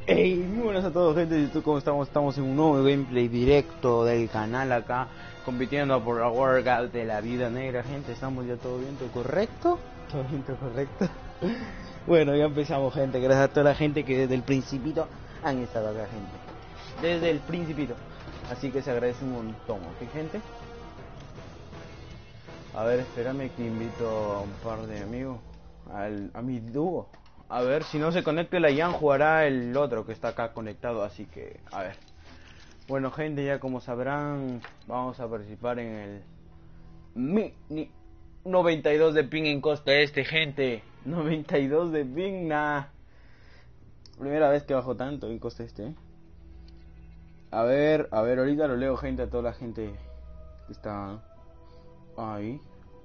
Hey, muy buenas a todos, gente de YouTube. ¿Cómo estamos? Estamos en un nuevo gameplay directo del canal acá, compitiendo por la workout de la vida negra, gente. Estamos ya todo bien, todo correcto. Todo bien, todo correcto. Bueno, ya empezamos, gente. Gracias a toda la gente que desde el principito han estado acá, gente. Desde el principito. Así que se agradece un montón, ¿ok, gente? A ver, espérame que invito a un par de amigos a mi dúo. A ver, si no se conecta la Ian, jugará el otro que está acá conectado, así que, a ver. Bueno, gente, ya como sabrán, vamos a participar en el mini 92 de ping en costa este, gente. 92 de ping, nah. Primera vez que bajo tanto en costa este, ¿eh? A ver, ahorita lo leo, gente, a toda la gente que está ahí.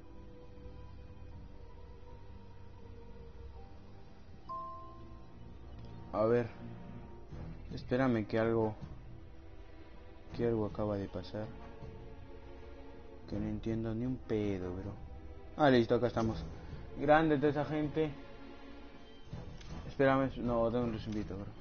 A ver, espérame que algo acaba de pasar. Que no entiendo ni un pedo, bro. Ah, listo, acá estamos. Grande toda esa gente. Espérame, no, tengo los invito, bro.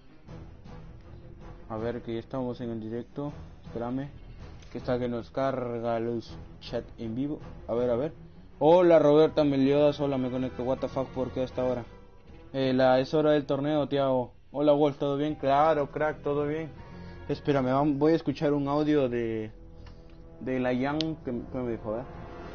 A ver, que ya estamos en el directo. Espérame. Que está que nos carga los chat en vivo. A ver. Hola, Roberta Meliodas. Hola, me conecto. What the fuck, ¿por qué hasta ahora? Es hora del torneo, Tiago. Hola, Wolf, ¿todo bien? Claro, crack, todo bien. Espérame, voy a escuchar un audio de la Yang que me dijo, ¿eh?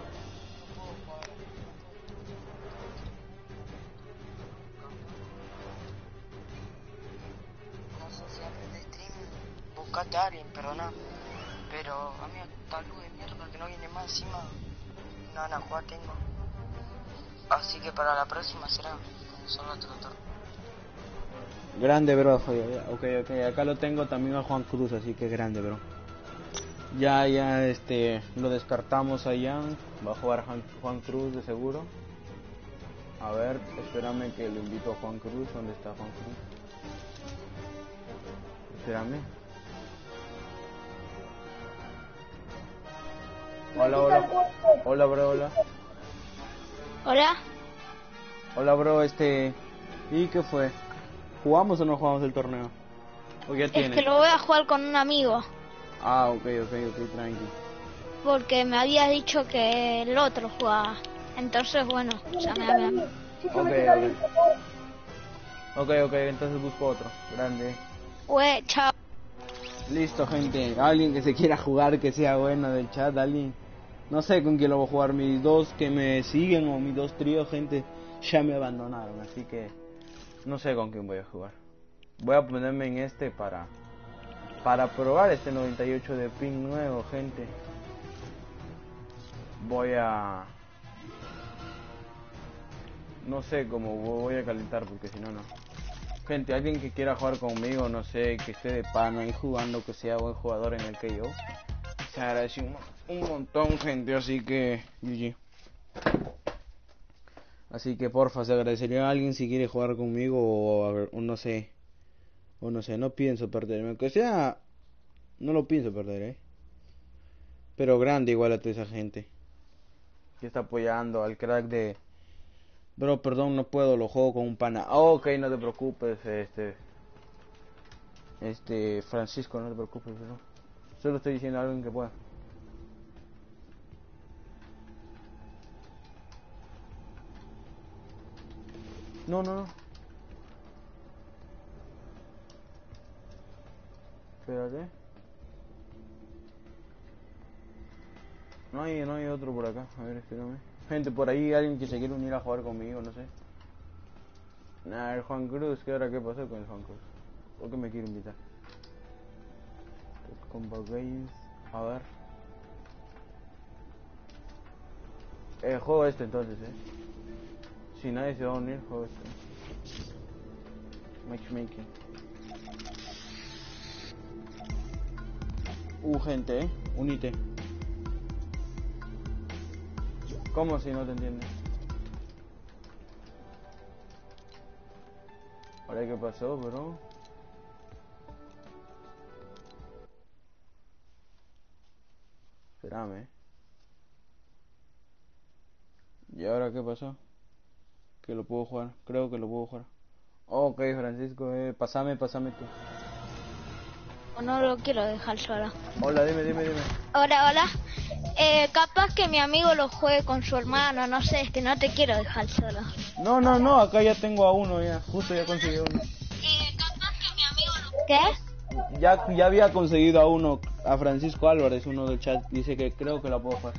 No sé si antes de stream buscaste a alguien, perdona. Pero a mí esta luz de mierda que no viene más encima, no van a jugar tengo. Así que para la próxima será con solo otro torneo. Grande, bro. Ok, acá lo tengo también a Juan Cruz, así que grande, bro. Ya, lo descartamos allá. Va a jugar Juan Cruz de seguro. A ver, espérame que lo invito a Juan Cruz. ¿Dónde está Juan Cruz? Espérame. Hola, bro, hola. Hola. Hola, bro, ¿y qué fue? ¿Jugamos o no jugamos el torneo? ¿O ya Es tienes? que lo voy a jugar con un amigo. Ah, ok, tranqui. Porque me había dicho que el otro jugaba. Entonces, bueno, llamé a mi amigo. Ok, entonces busco otro. Grande. Chao. Listo, gente. Alguien que se quiera jugar, que sea bueno del chat, alguien. No sé con quién lo voy a jugar. Mis dos que me siguen o mis dos tríos, gente, ya me abandonaron. Así que no sé con quién voy a jugar. Voy a ponerme en este para probar este 98 de ping nuevo, gente. No sé cómo voy a calentar porque si no, no. Gente, alguien que quiera jugar conmigo, no sé, que esté de pana ahí jugando, que sea buen jugador en el que yo. Se agradece un montón, gente, así que GG. Así que porfa, se agradecería a alguien si quiere jugar conmigo o no sé. No pienso perderme. Aunque sea, no lo pienso perder, Pero grande igual a toda esa gente que está apoyando al crack de... Bro, perdón, no puedo, lo juego con un pana. Ok, no te preocupes, Francisco, no te preocupes, bro. Solo estoy diciendo a alguien que pueda. No. Espérate. No hay otro por acá. A ver, espérame. Gente, por ahí alguien que se quiere unir a jugar conmigo, no sé. Nah, el Juan Cruz, ¿qué pasó con el Juan Cruz? ¿Por qué me quiere invitar? Combo Games. A ver. Juego este entonces, Si nadie se va a unir, juego este. Matchmaking. Gente, unite. ¿Cómo si no te entiendes? Ahora, ¿qué pasó, bro? Espérame. ¿Y ahora qué pasó? Que lo puedo jugar. Creo que lo puedo jugar. Ok, Francisco, pasame tú. O no lo quiero dejar solo. Hola, dime. Hola. Capaz que mi amigo lo juegue con su hermano, no sé, es que no te quiero dejar solo. No, acá ya tengo a uno ya, justo ya conseguí uno. Capaz que mi amigo lo... ¿Qué? Ya había conseguido a uno, a Francisco Álvarez, uno del chat, dice que creo que la puedo jugar.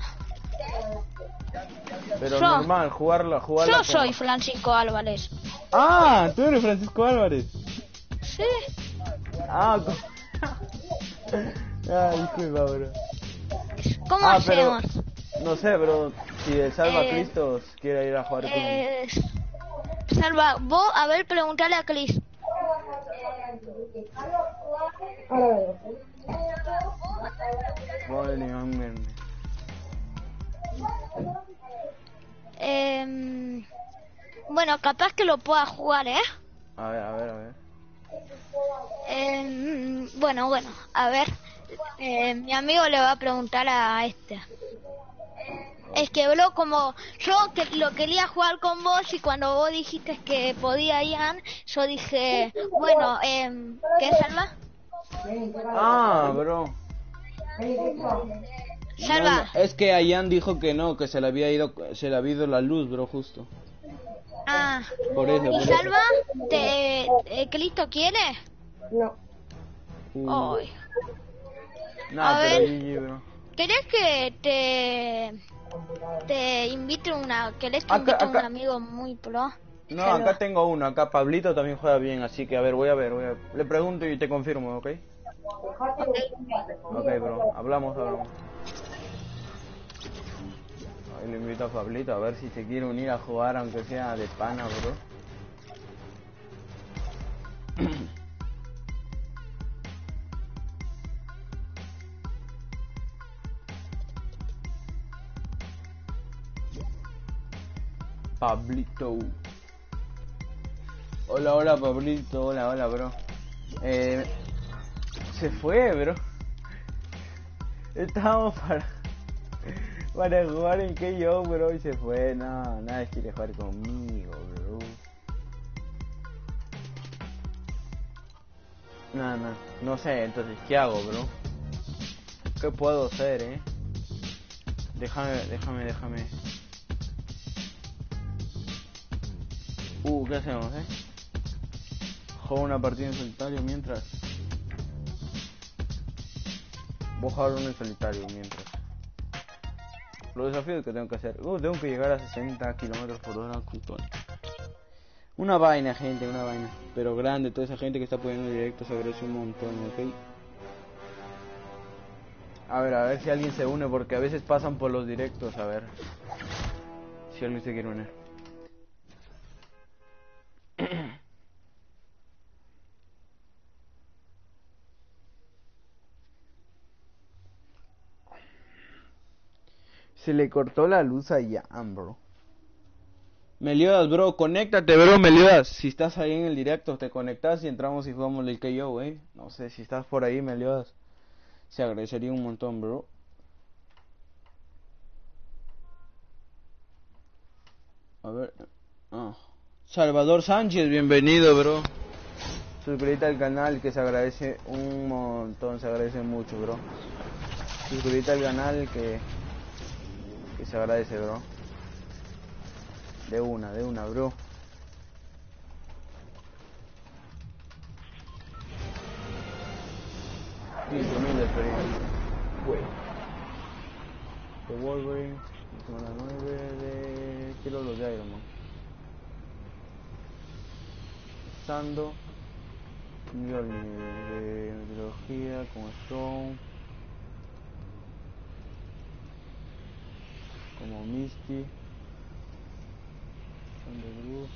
Pero Yo. normal, jugarla Yo soy Francisco Álvarez. Ah, tú eres Francisco Álvarez. Sí. Ah, disculpa, bro. ¿Cómo pero hacemos? no sé, bro, si el Salva Cristos quiere ir a jugar conmigo. Salva, vos, a ver, preguntale a Cris. Bueno, capaz que lo pueda jugar, ¿eh? A ver. Bueno, a ver. Mi amigo le va a preguntar a este. Es que, bro, como yo que lo quería jugar con vos y cuando vos dijiste que podía Ian, yo dije, bueno, ¿qué, Salva? Ah, bro. Salva. No, es que Ayan dijo que no, que se le había ido la luz, bro, justo. Ah. Por eso. ¿Y Salva? ¿Cristo quiere? No. Ay. Nah, A pero ver. GG, bro. ¿Querés que te invite un amigo muy pro? No, acá tengo uno, acá Pablito también juega bien, así que a ver, voy a ver. Le pregunto y te confirmo, ¿ok? Ok, bro, hablamos. Ahí le invito a Pablito a ver si se quiere unir a jugar, aunque sea de pana, bro. Pablito. Hola Pablito, hola bro. Se fue, bro. Estábamos para jugar en KO, bro, y se fue. No, nadie quiere jugar conmigo, bro. No sé, entonces, ¿qué hago, bro? ¿Qué puedo hacer, Déjame. ¿Qué hacemos, Juego una partida en solitario mientras. Voy a jugar uno en solitario mientras. Los desafíos que tengo que hacer. Tengo que llegar a 60 km/h. Una vaina, gente, una vaina. Pero grande, toda esa gente que está poniendo directo se agradece un montón, ¿ok? A ver si alguien se une, porque a veces pasan por los directos, a ver si alguien se quiere unir. Se le cortó la luz a Ian, bro. Meliodas, bro, conéctate, bro, Meliodas. Si estás ahí en el directo, te conectas y entramos y jugamos el KO, No sé, si estás por ahí, Meliodas, se agradecería un montón, bro. A ver. Salvador Sánchez, bienvenido, bro. Suscríbete al canal, que se agradece un montón, se agradece mucho, bro. Suscríbete al canal, que se agradece, bro. De una, bro. Sí, 5000 de experiencia. De Wolverine, semana 9 de... Quiero los de Iron Man. Sando, Mjolnir de mitología, como Stone, como Misty, Thunderbird.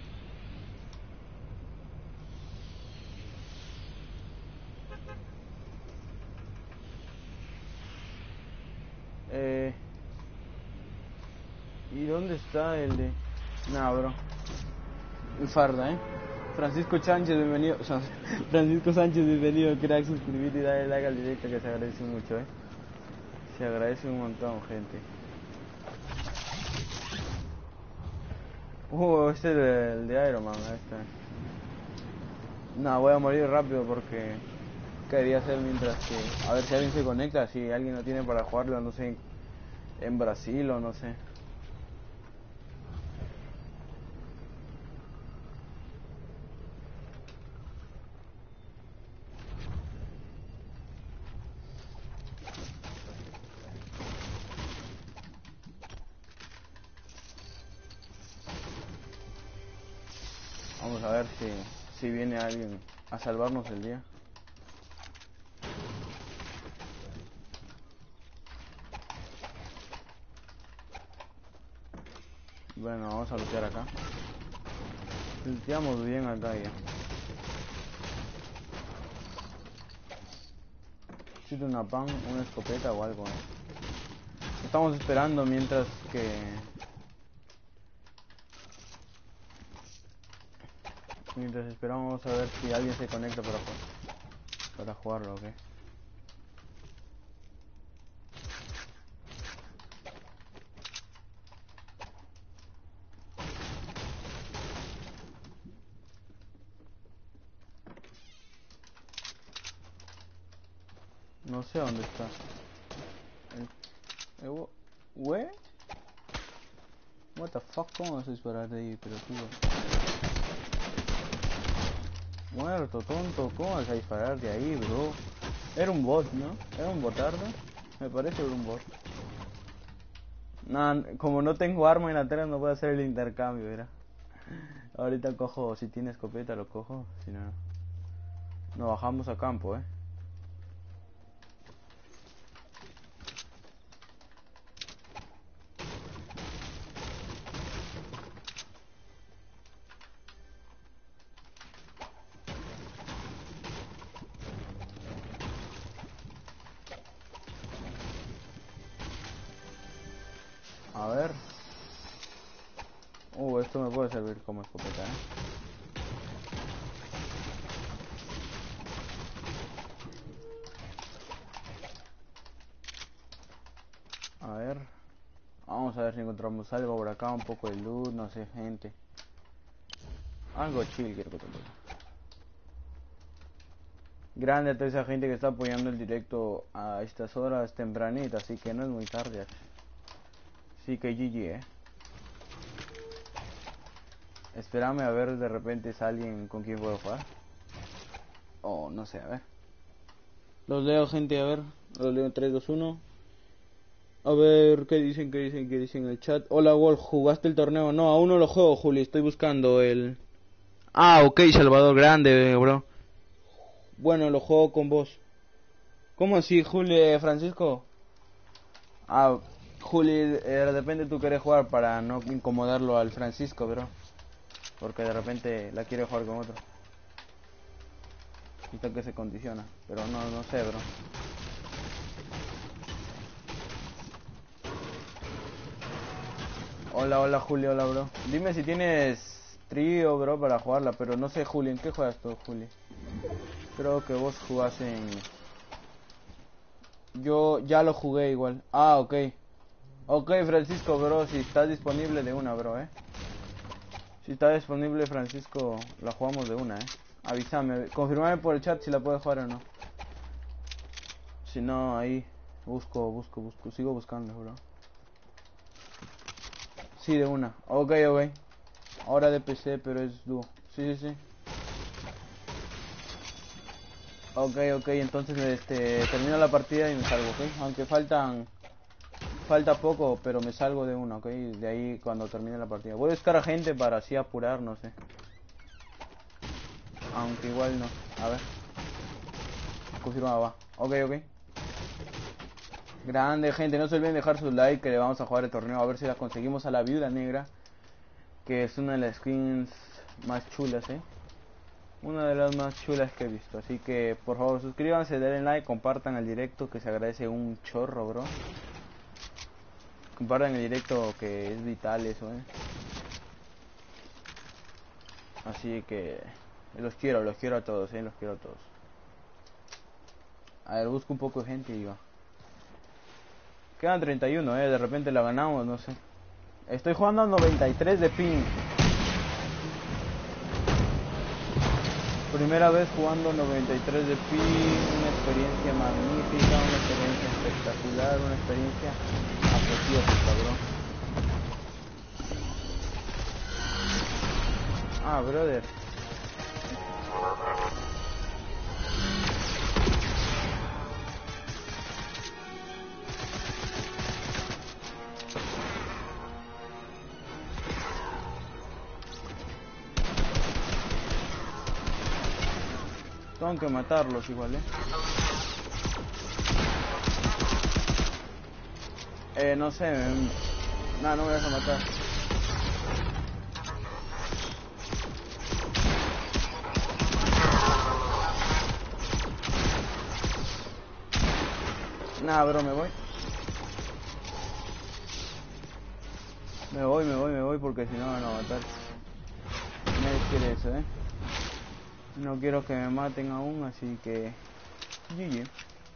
¿Y dónde está el de...? Nah, bro. El farda, Francisco Sánchez, bienvenido. Francisco Sánchez, bienvenido. Crack, suscribirte y darle like al directo, que se agradece mucho, Se agradece un montón, gente. Este es el de Iron Man, ahí está. No, voy a morir rápido porque quería hacer mientras que... A ver si alguien se conecta, si alguien no tiene para jugarlo, no sé, en Brasil o no sé. Vamos a ver si viene alguien a salvarnos el día. Bueno, vamos a luchar acá. Luchamos bien acá ya. Necesito una pan, una escopeta o algo, Estamos esperando mientras que... Mientras esperamos a ver si alguien se conecta para jugarlo, ¿ok? No sé dónde está. ¿Where? What the fuck? ¿Cómo vas a disparar de ahí, pelotudo? Muerto, tonto, ¿cómo vas a disparar de ahí, bro? Era un bot, ¿no? Era un botardo. Me parece que era un bot. Nah, como no tengo arma en la tela no puedo hacer el intercambio, ¿verdad? Ahorita cojo, si tiene escopeta lo cojo, si no... Nos bajamos a campo, A ver. Esto me puede servir como escopeta, A ver. Vamos a ver si encontramos algo por acá, un poco de luz, no sé, gente. Algo chill quiero que te diga. Grande a toda esa gente que está apoyando el directo a estas horas tempranitas, así que no es muy tarde. Así que GG, Espérame a ver, de repente es alguien con quien puedo jugar. No sé, a ver. Los leo, gente, a ver. Los leo en 3, 2, 1. A ver, ¿qué dicen en el chat? Hola, Wolf, ¿jugaste el torneo? No, aún no lo juego, Juli, estoy buscando el... Ah, ok, Salvador, grande, bro. Bueno, lo juego con vos. ¿Cómo así, Juli, Francisco? Juli, de repente tú querés jugar para no incomodarlo al Francisco, bro. Porque de repente la quiere jugar con otro. Siento que se condiciona, pero no sé, bro. Hola Juli, hola, bro. Dime si tienes trío, bro, para jugarla, pero no sé, Juli, ¿en qué juegas tú, Juli? Creo que vos jugás en... Yo ya lo jugué igual. Ok. Ok, Francisco, bro, si estás disponible de una, bro, Si está disponible, Francisco, la jugamos de una, Avísame, confirmame por el chat si la puedes jugar o no. Si no, ahí busco, sigo buscando, bro. Sí, de una. Ok. Ahora de PC, pero es dúo. Sí. Ok, entonces termino la partida y me salgo, Aunque falta poco, pero me salgo de una, De ahí cuando termine la partida. Voy a buscar a gente para así apurar, no sé. Aunque igual no. A ver. Confirmado, va. Ok. Grande, gente, no se olviden dejar su like, que le vamos a jugar el torneo, a ver si la conseguimos a la Viuda Negra, que es una de las skins más chulas, Una de las más chulas que he visto. Así que por favor suscríbanse, denle like, compartan el directo, que se agradece un chorro, bro. Compartan el directo, que es vital eso, Así que los quiero a todos, los quiero a todos. A ver, busco un poco de gente y va. Quedan 31, de repente la ganamos, no sé. Estoy jugando a 93 de ping. Primera vez jugando 93 de pi, una experiencia magnífica, una experiencia espectacular, una experiencia apoteósica, bro. Ah, brother. Tengo que matarlos igual, no sé, no me vas a matar. Nah, bro, me voy. Me voy porque si no me van a matar. Nadie quiere eso, No quiero que me maten aún, así que... GG.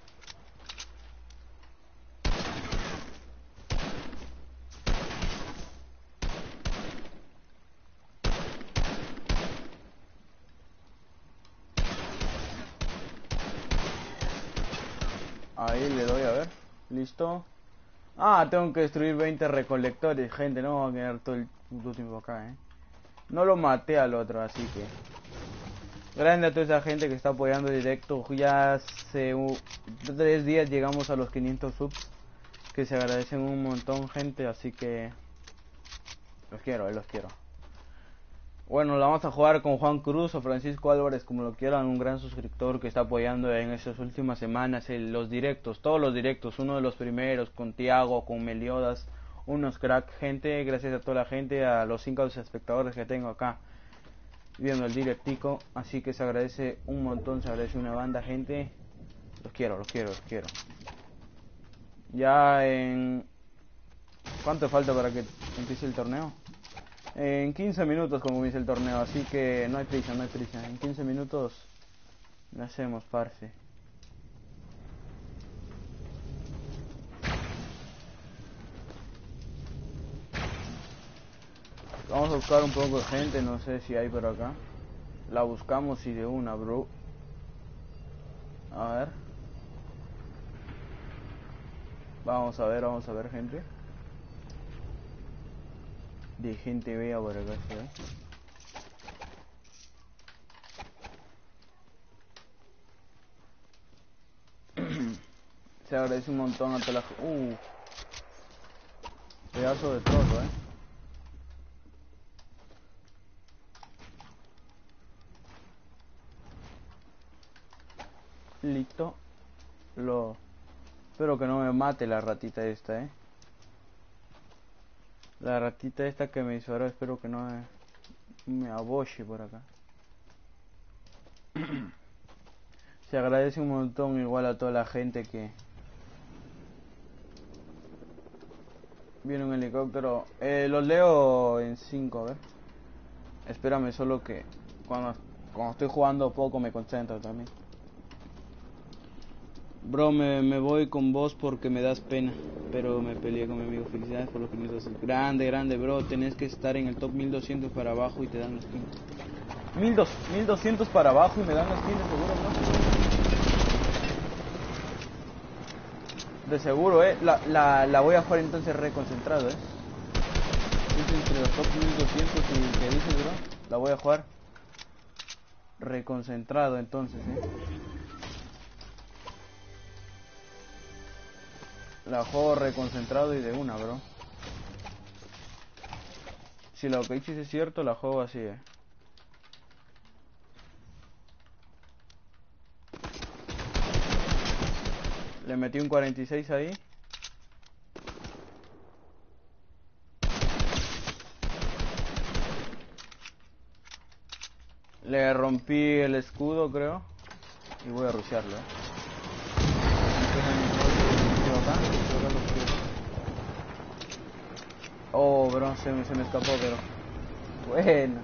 Ahí le doy, a ver. Listo. Ah, tengo que destruir 20 recolectores, gente. No voy a quedar todo el puto tiempo acá, No lo maté al otro, así que... Grande a toda esa gente que está apoyando directo. Ya hace 3 días llegamos a los 500 subs, que se agradecen un montón, gente, así que los quiero, los quiero. Bueno, la vamos a jugar con Juan Cruz o Francisco Álvarez, como lo quieran, un gran suscriptor que está apoyando en estas últimas semanas los directos, todos los directos, uno de los primeros, con Tiago, con Meliodas, unos crack, gente. Gracias a toda la gente, a los 5 espectadores que tengo acá viendo el directico, así que se agradece un montón, se agradece una banda, gente. Los quiero. Ya en... ¿Cuánto falta para que empiece el torneo? En 15 minutos como dice el torneo, así que no hay prisa. En 15 minutos lo hacemos, parce. Vamos a buscar un poco de gente, no sé si hay por acá. La buscamos y de una, bro. A ver. Vamos a ver, gente. De gente vea por acá, ¿sí? Se agradece un montón a toda la gente. Pedazo de todo, Listo. Espero que no me mate la ratita esta, La ratita esta que me hizo ahora, espero que no me aboche por acá. Se agradece un montón igual a toda la gente que... Viene un helicóptero. Los leo en 5, a ver. Espérame, solo que cuando estoy jugando poco me concentro también. Bro, me voy con vos porque me das pena, pero me peleé con mi amigo. Felicidades por lo que nos haces. Grande, bro. Tenés que estar en el top 1200 para abajo y te dan los 15. 1200 para abajo y me dan los 15, seguro, ¿no? De seguro, la voy a jugar entonces reconcentrado, entre los top 1200 y que dices, bro, la voy a jugar reconcentrado entonces, La juego reconcentrado y de una, bro. Si lo que dices es cierto, la juego así, Le metí un 46 ahí. Le rompí el escudo, creo. Y voy a rushearlo, Oh, bro, se me escapó, pero... Bueno.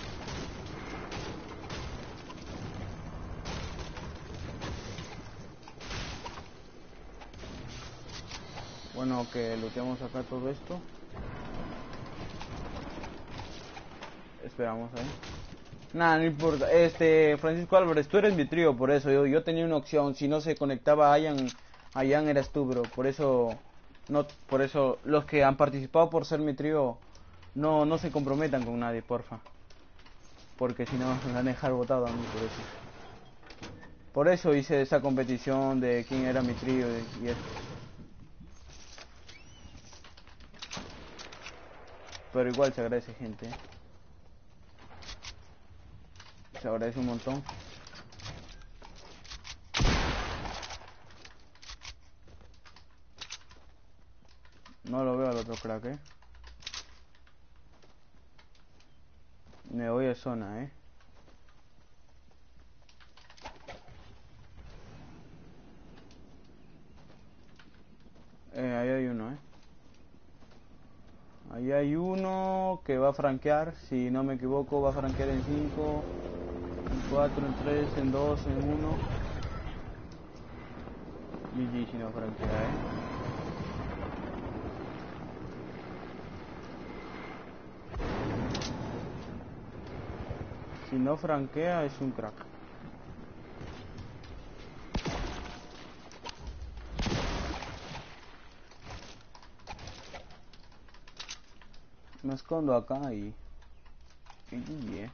Bueno, que looteamos acá todo esto. Esperamos ahí. Nada, no importa. Francisco Álvarez, tú eres mi trío, por eso yo tenía una opción. Si no se conectaba Ayan eras tú, bro. Por eso, no, por eso los que han participado por ser mi trío, no se comprometan con nadie, porfa. Porque si no, me van a dejar votado a mí, por eso. Por eso hice esa competición de quién era mi trío y eso. Pero igual se agradece, gente. Se agradece un montón. No lo veo al otro crack, Me voy a zona, Ahí hay uno, Ahí hay uno que va a franquear, si no me equivoco, va a franquear en 5, en 4, en 3, en 2, en 1. GG si no franquea, Si no franquea es un crack. Me escondo acá y GG,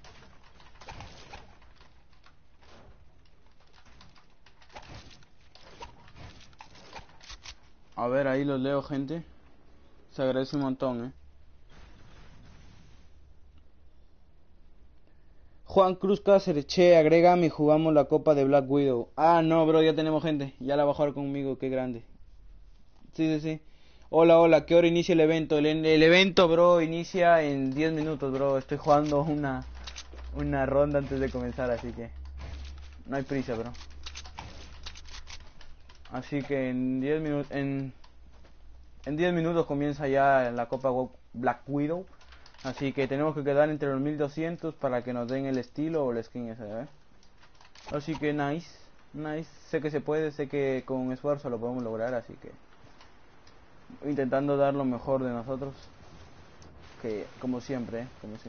A ver, ahí los leo, gente. Se agradece un montón, Juan Cruz Cáceres, che, agrégame y jugamos la copa de Black Widow. Ah, no, bro, ya tenemos gente. Ya la va a jugar conmigo, qué grande. Sí. Hola, ¿qué hora inicia el evento? El evento, bro, inicia en 10 minutos, bro. Estoy jugando una ronda antes de comenzar, así que no hay prisa, bro. Así que en 10 minutos, en 10 minutos comienza ya la copa Black Widow. Así que tenemos que quedar entre los 1200 para que nos den el estilo o el skin ese, Así que nice. Sé que se puede, sé que con esfuerzo lo podemos lograr, así que intentando dar lo mejor de nosotros, que como siempre.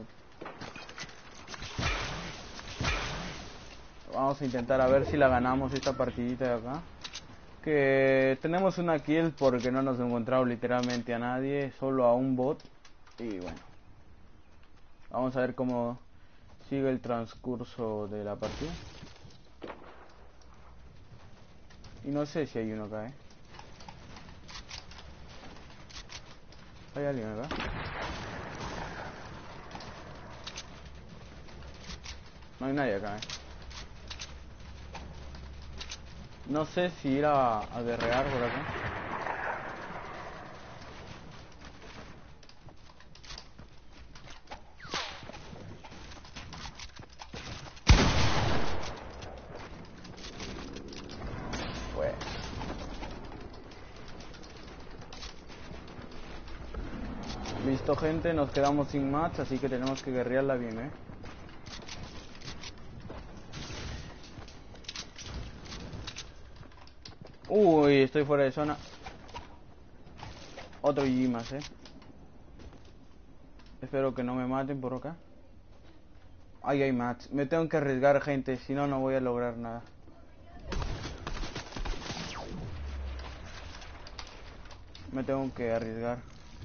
Vamos a intentar a ver si la ganamos esta partidita de acá, que tenemos una kill porque no nos hemos encontrado literalmente a nadie, solo a un bot. Y bueno, vamos a ver cómo sigue el transcurso de la partida. Y no sé si hay uno acá, ¿Hay alguien acá? No hay nadie acá, No sé si ir a guerrear por acá. Pues. Listo, gente, nos quedamos sin match, así que tenemos que guerrearla bien, Uy, estoy fuera de zona. Otro GG más, Espero que no me maten por acá. Ahí hay match. Me tengo que arriesgar, gente, si no, no voy a lograr nada. Me tengo que arriesgar.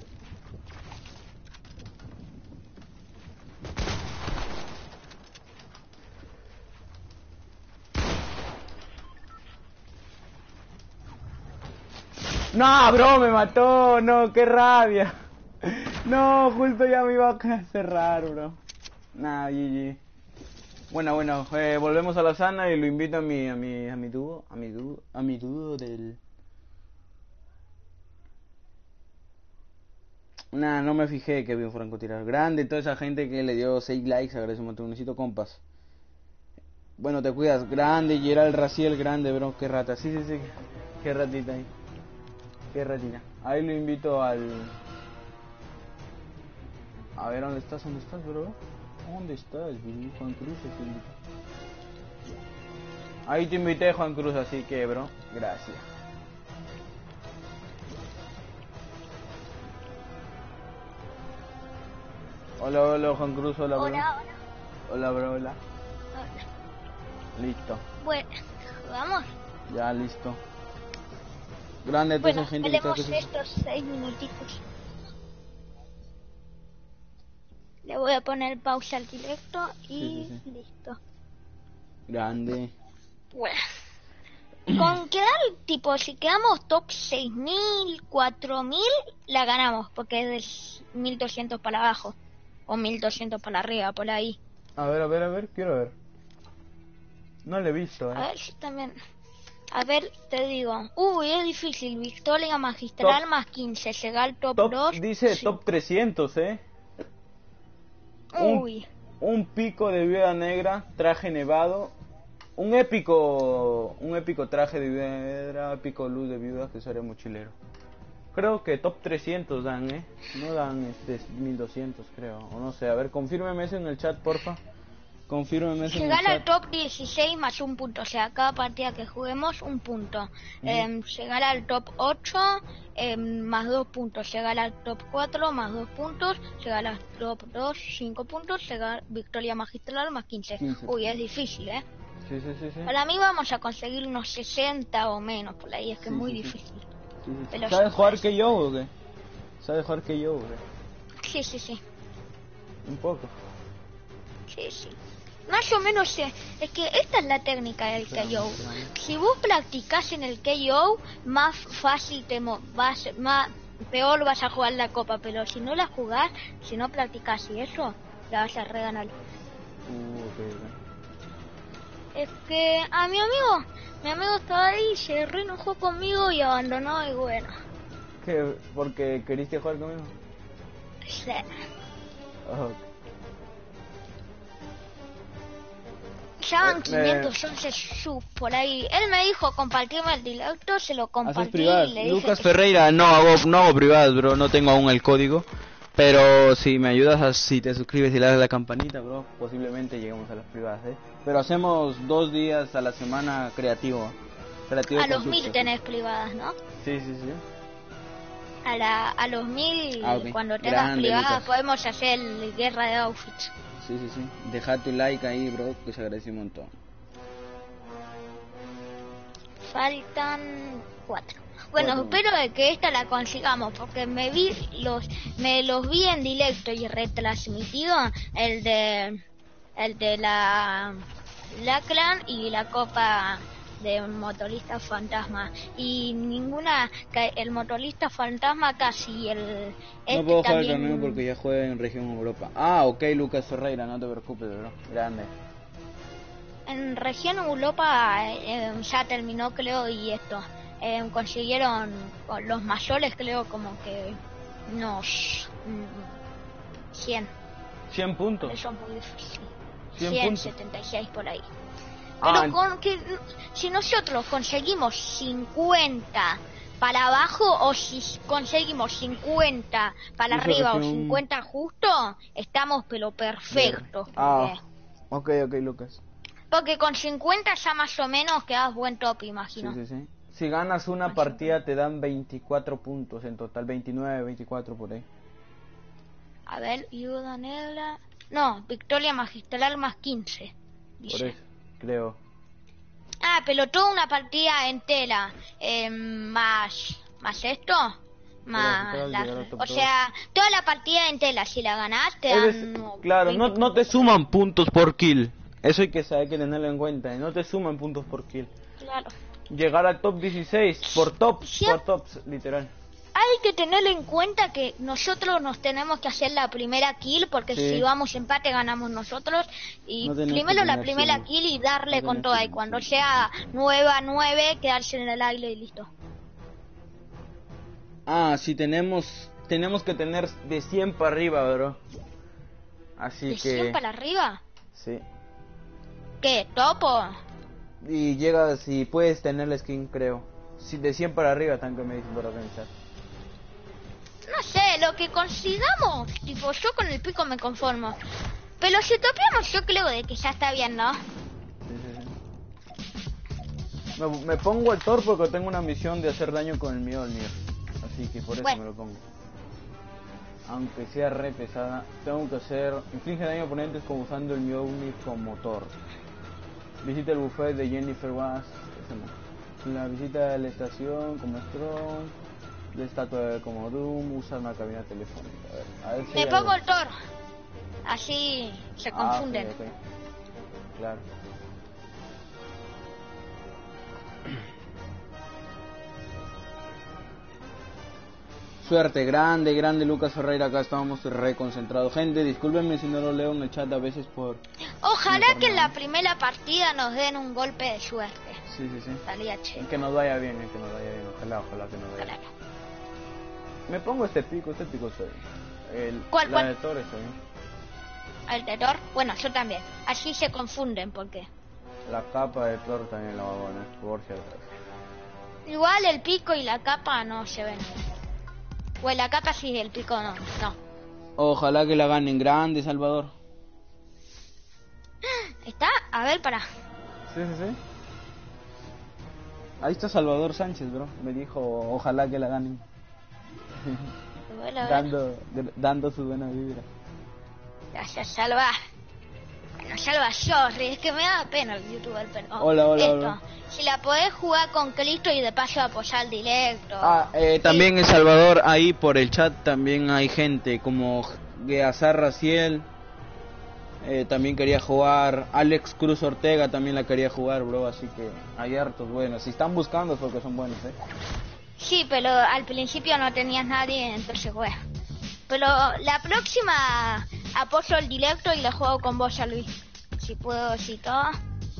No, bro, me mató. No, qué rabia. No, justo ya me iba a cerrar, bro. Nah, GG. Bueno, volvemos a la sana y lo invito a mi dúo del... Nah, no me fijé que había un francotirador. Grande, toda esa gente que le dio 6 likes, agradezco un montón. Necesito compas. Bueno, te cuidas. Grande, Gerald Raciel, grande, bro. Qué rata. Sí. Qué ratita ahí. Qué ratita. Ahí lo invito al... A ver, ¿dónde estás, bro? ¿Dónde estás, Juan Cruz? Ahí te invité, Juan Cruz, así que, bro, gracias. Hola, Juan Cruz, hola. Hola, bro, hola. Hola. Listo. Bueno, vamos. Ya, listo. Grande, Bueno, entonces, gente que está tenemos estos 6 minutitos. Le voy a poner pausa al directo y Sí. listo. Grande. Bueno. Con quedar, tipo, si quedamos top 6000, 4000, la ganamos, porque es de 1200 para abajo, o 1200 para arriba, por ahí. A ver, quiero ver. No le he visto, A ver si también. A ver, te digo. Uy, es difícil. Victoria magistral Top. más 15. Llega al top Top, 2. dice Sí. top 300, Uy. Un pico de viuda negra, traje nevado, un épico traje de viuda negra, épico luz de viuda, accesorio mochilero. Creo que top 300 dan, no dan 1200, creo, o no sé. A ver, confírmeme eso en el chat, porfa. Confírmeme eso en el Llegar al chat. top 16 más un punto. O sea, cada partida que juguemos, un punto. Llegar al top 8 más 2 puntos. Llegar al top 4 más 2 puntos. Llegar al top 2, 5 puntos. Llegar victoria magistral más 15. 15. Uy, es difícil, Sí. Para mí vamos a conseguir unos 60 o menos por ahí. Es que es muy difícil. Sí. Pero ¿Sabes se jugar puede. que yo o qué? ¿Sabes jugar que yo o qué? Sí. Un poco. Sí. Más o menos sé. Es que esta es la técnica del KO. Si vos practicás en el KO, más fácil peor vas a jugar la copa. Pero si no la jugás, si no practicás y eso, la vas a reganar. Ok. Es que a mi amigo estaba ahí, se re enojó conmigo y abandonó y bueno. ¿Qué? ¿Porque queriste jugar conmigo? Sí. Oh. Ya van 511 subs por ahí. Él me dijo compartirme el directo, se lo ¿Haces compartí privadas? y le dije Lucas que Ferreira, no hago privadas, bro, no tengo aún el código. Pero si me ayudas, si te suscribes y le das a la campanita, bro, posiblemente lleguemos a las privadas, Pero hacemos 2 días a la semana creativo a los con 1000 subs. tenés privadas, ¿no? Sí. A los 1000, Ok. cuando tengas Grande, privadas, Lucas. podemos hacer guerra de outfits. Sí. Deja tu like ahí, bro, que se agradece un montón. Faltan 4. Bueno, 4. espero de que esta la consigamos, porque me los vi en directo y retransmitido, el de la clan y la copa de un motorista fantasma, y el motorista fantasma casi, y el No puedo jugar también, el torneo porque ya juega en región Europa. Ah, ok, Lucas Ferreira, no te preocupes, bro. Grande. en región Europa ya terminó, creo, y esto consiguieron con los mayores, creo, como que unos 100. 100 puntos. Eso es muy difícil. 100 puntos. 176 por ahí. Ah, Pero si nosotros conseguimos 50 para abajo, o si conseguimos 50 para Eso arriba, o región- 50 justo, estamos pero perfectos. Ok, Lucas. Porque con 50 ya más o menos quedas buen top, imagino. Sí. Si ganas una partida te dan 24 puntos en total, 29, 24 por ahí. A ver, viuda negra. No, victoria magistral más 15. Dice. Por eso, creo. Ah, pero toda una partida entera. Más esto. Más Pero la- llegar al top o 2. sea, toda la partida entera, si la ganás, te dan. Claro, 20 no te suman puntos por kill. Eso hay que tenerlo en cuenta. No te suman puntos por kill. Claro. Llegar al top 16 por tops, literal. Hay que tener en cuenta que nosotros nos tenemos que hacer la primera kill, porque Sí. si vamos empate ganamos nosotros. Y No tenés primero que la tener, primera sí. kill y darle No con tenés toda. que Y cuando tener, sea 9-9, quedarse en el aire y listo. Si tenemos que tener de 100 para arriba, bro. Así ¿De que 100 para arriba? sí. ¿Qué? ¿Topo? Y llegas y puedes tener la skin, creo. Si de 100 para arriba, tan que me dicen por organizar. No sé, lo que consigamos. Tipo, yo con el pico me conformo. Pero si topeamos, yo creo de que ya está bien, ¿no? Sí. Me pongo el Thor porque tengo una misión de hacer daño con el Mjolnir. Así que por eso Bueno. me lo pongo. aunque sea re pesada, tengo que hacer... Inflige daño a oponentes como usando el Mjolnir con motor. Visita el buffet de Jennifer Was. La visita de la estación como Strong. La estatua como Doom. Usa una cabina telefónica. A ver si Me hay pongo algo. el Thor. Así se confunden. Ok. Claro. Suerte, grande Lucas Ferreira, acá estábamos reconcentrados. Gente, discúlpenme si no lo leo en el chat a veces por... Ojalá No, que en la no. primera partida nos den un golpe de suerte. Sí. Estaría chévere. Que nos vaya bien, que nos vaya bien. Ojalá que nos vaya bien. Claro. Me pongo este pico está bien. ¿Cuál? La de Thor está bien. ¿El de Thor? Bueno, yo también. Así se confunden porque... La capa de Thor también la va a poner, por cierto. Igual el pico y la capa no se ven. O la capa sí, el pico no. Ojalá que la ganen grande, Salvador. ¿Está? A ver, para. Sí. Ahí está Salvador Sánchez, bro. Me dijo, ojalá que la ganen. Dando su buena vibra. Gracias, Salva. Bueno, Salva, sorry, es que me da pena el youtuber, pero... Hola. Si la podés jugar con Cristo y de paso apoyar directo. También El Salvador, ahí por el chat también hay gente como Geazar Raciel. También quería jugar. Alex Cruz Ortega también la quería jugar, bro. Así que hay hartos buenos. Si están buscando es porque son buenos, Sí, pero al principio no tenías nadie, entonces bueno. Pero la próxima apoyo el directo y lo juego con vos, ya Luis. Si puedo, si todo.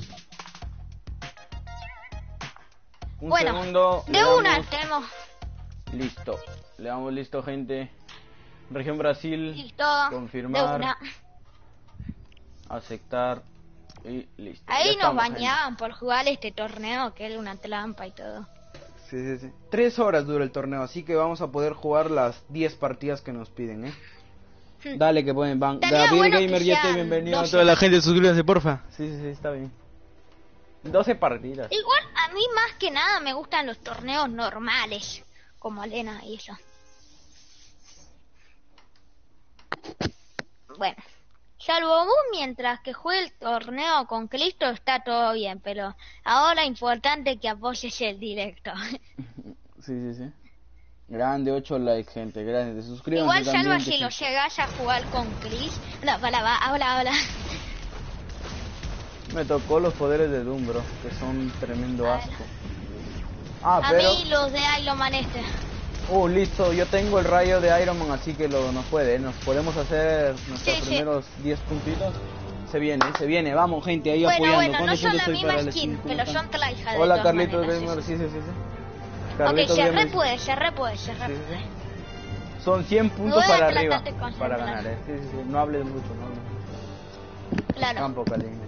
Un Bueno, segundo. de una tenemos. Listo. Le damos listo, gente. Región Brasil. Listo. Confirmar. De una. Aceptar. Y listo. Ahí Ya nos estamos, bañaban gente. por jugar este torneo, que era una trampa y todo. Sí. 3 horas dura el torneo, así que vamos a poder jugar las 10 partidas que nos piden, Dale, que pueden, van. Estaría David bueno Gamer, que ya te sean bienvenido 12. a toda la gente, suscríbanse, porfa. Sí, está bien. 12 partidas. Igual a mí más que nada me gustan los torneos normales, como Elena y eso. Bueno, salvo vos mientras que juegue el torneo con Cristo está todo bien, pero ahora importante que apoyes el directo. Sí. Grande, 8 likes, gente, grande. Suscríbanse Igual también. salvo que si sí. lo llegas a jugar con Chris. No, hola. Me tocó los poderes de Doom, bro, que son tremendo A asco. A Pero... mí los de Iron Man este. listo, yo tengo el rayo de Iron Man, así que nos podemos hacer nuestros Sí. primeros 10 puntitos. Se viene, vamos, gente, ahí Bueno, apoyando. no ¿Cuántos son la puntos soy misma para el skin, stream? pero ¿Cómo son están? traijas de Hola, todas Carlitos maneras, Gamer, sí. sí. Ok, Carlitos se Gamer, repuede. sí. Son 100 puntos Voy a para tratar arriba, de concentrar. para ganar, Sí. No hables mucho, no hables mucho. Claro. Campo caliente.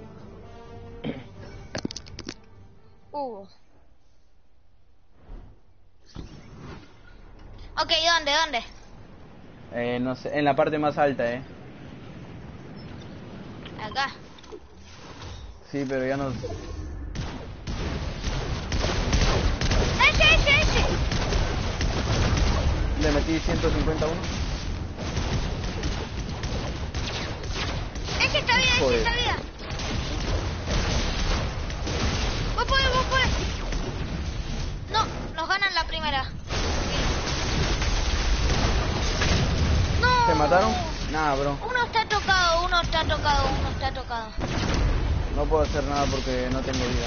Ok, ¿dónde? No sé, en la parte más alta, Acá. Sí, pero ya nos... ¡Ese! Le metí 151. Ese está bien, Joder. ese está bien. Vos podés. No, nos ganan la primera. No. ¿Se mataron? Nada, bro. Uno está tocado. No puedo hacer nada porque no tengo vida.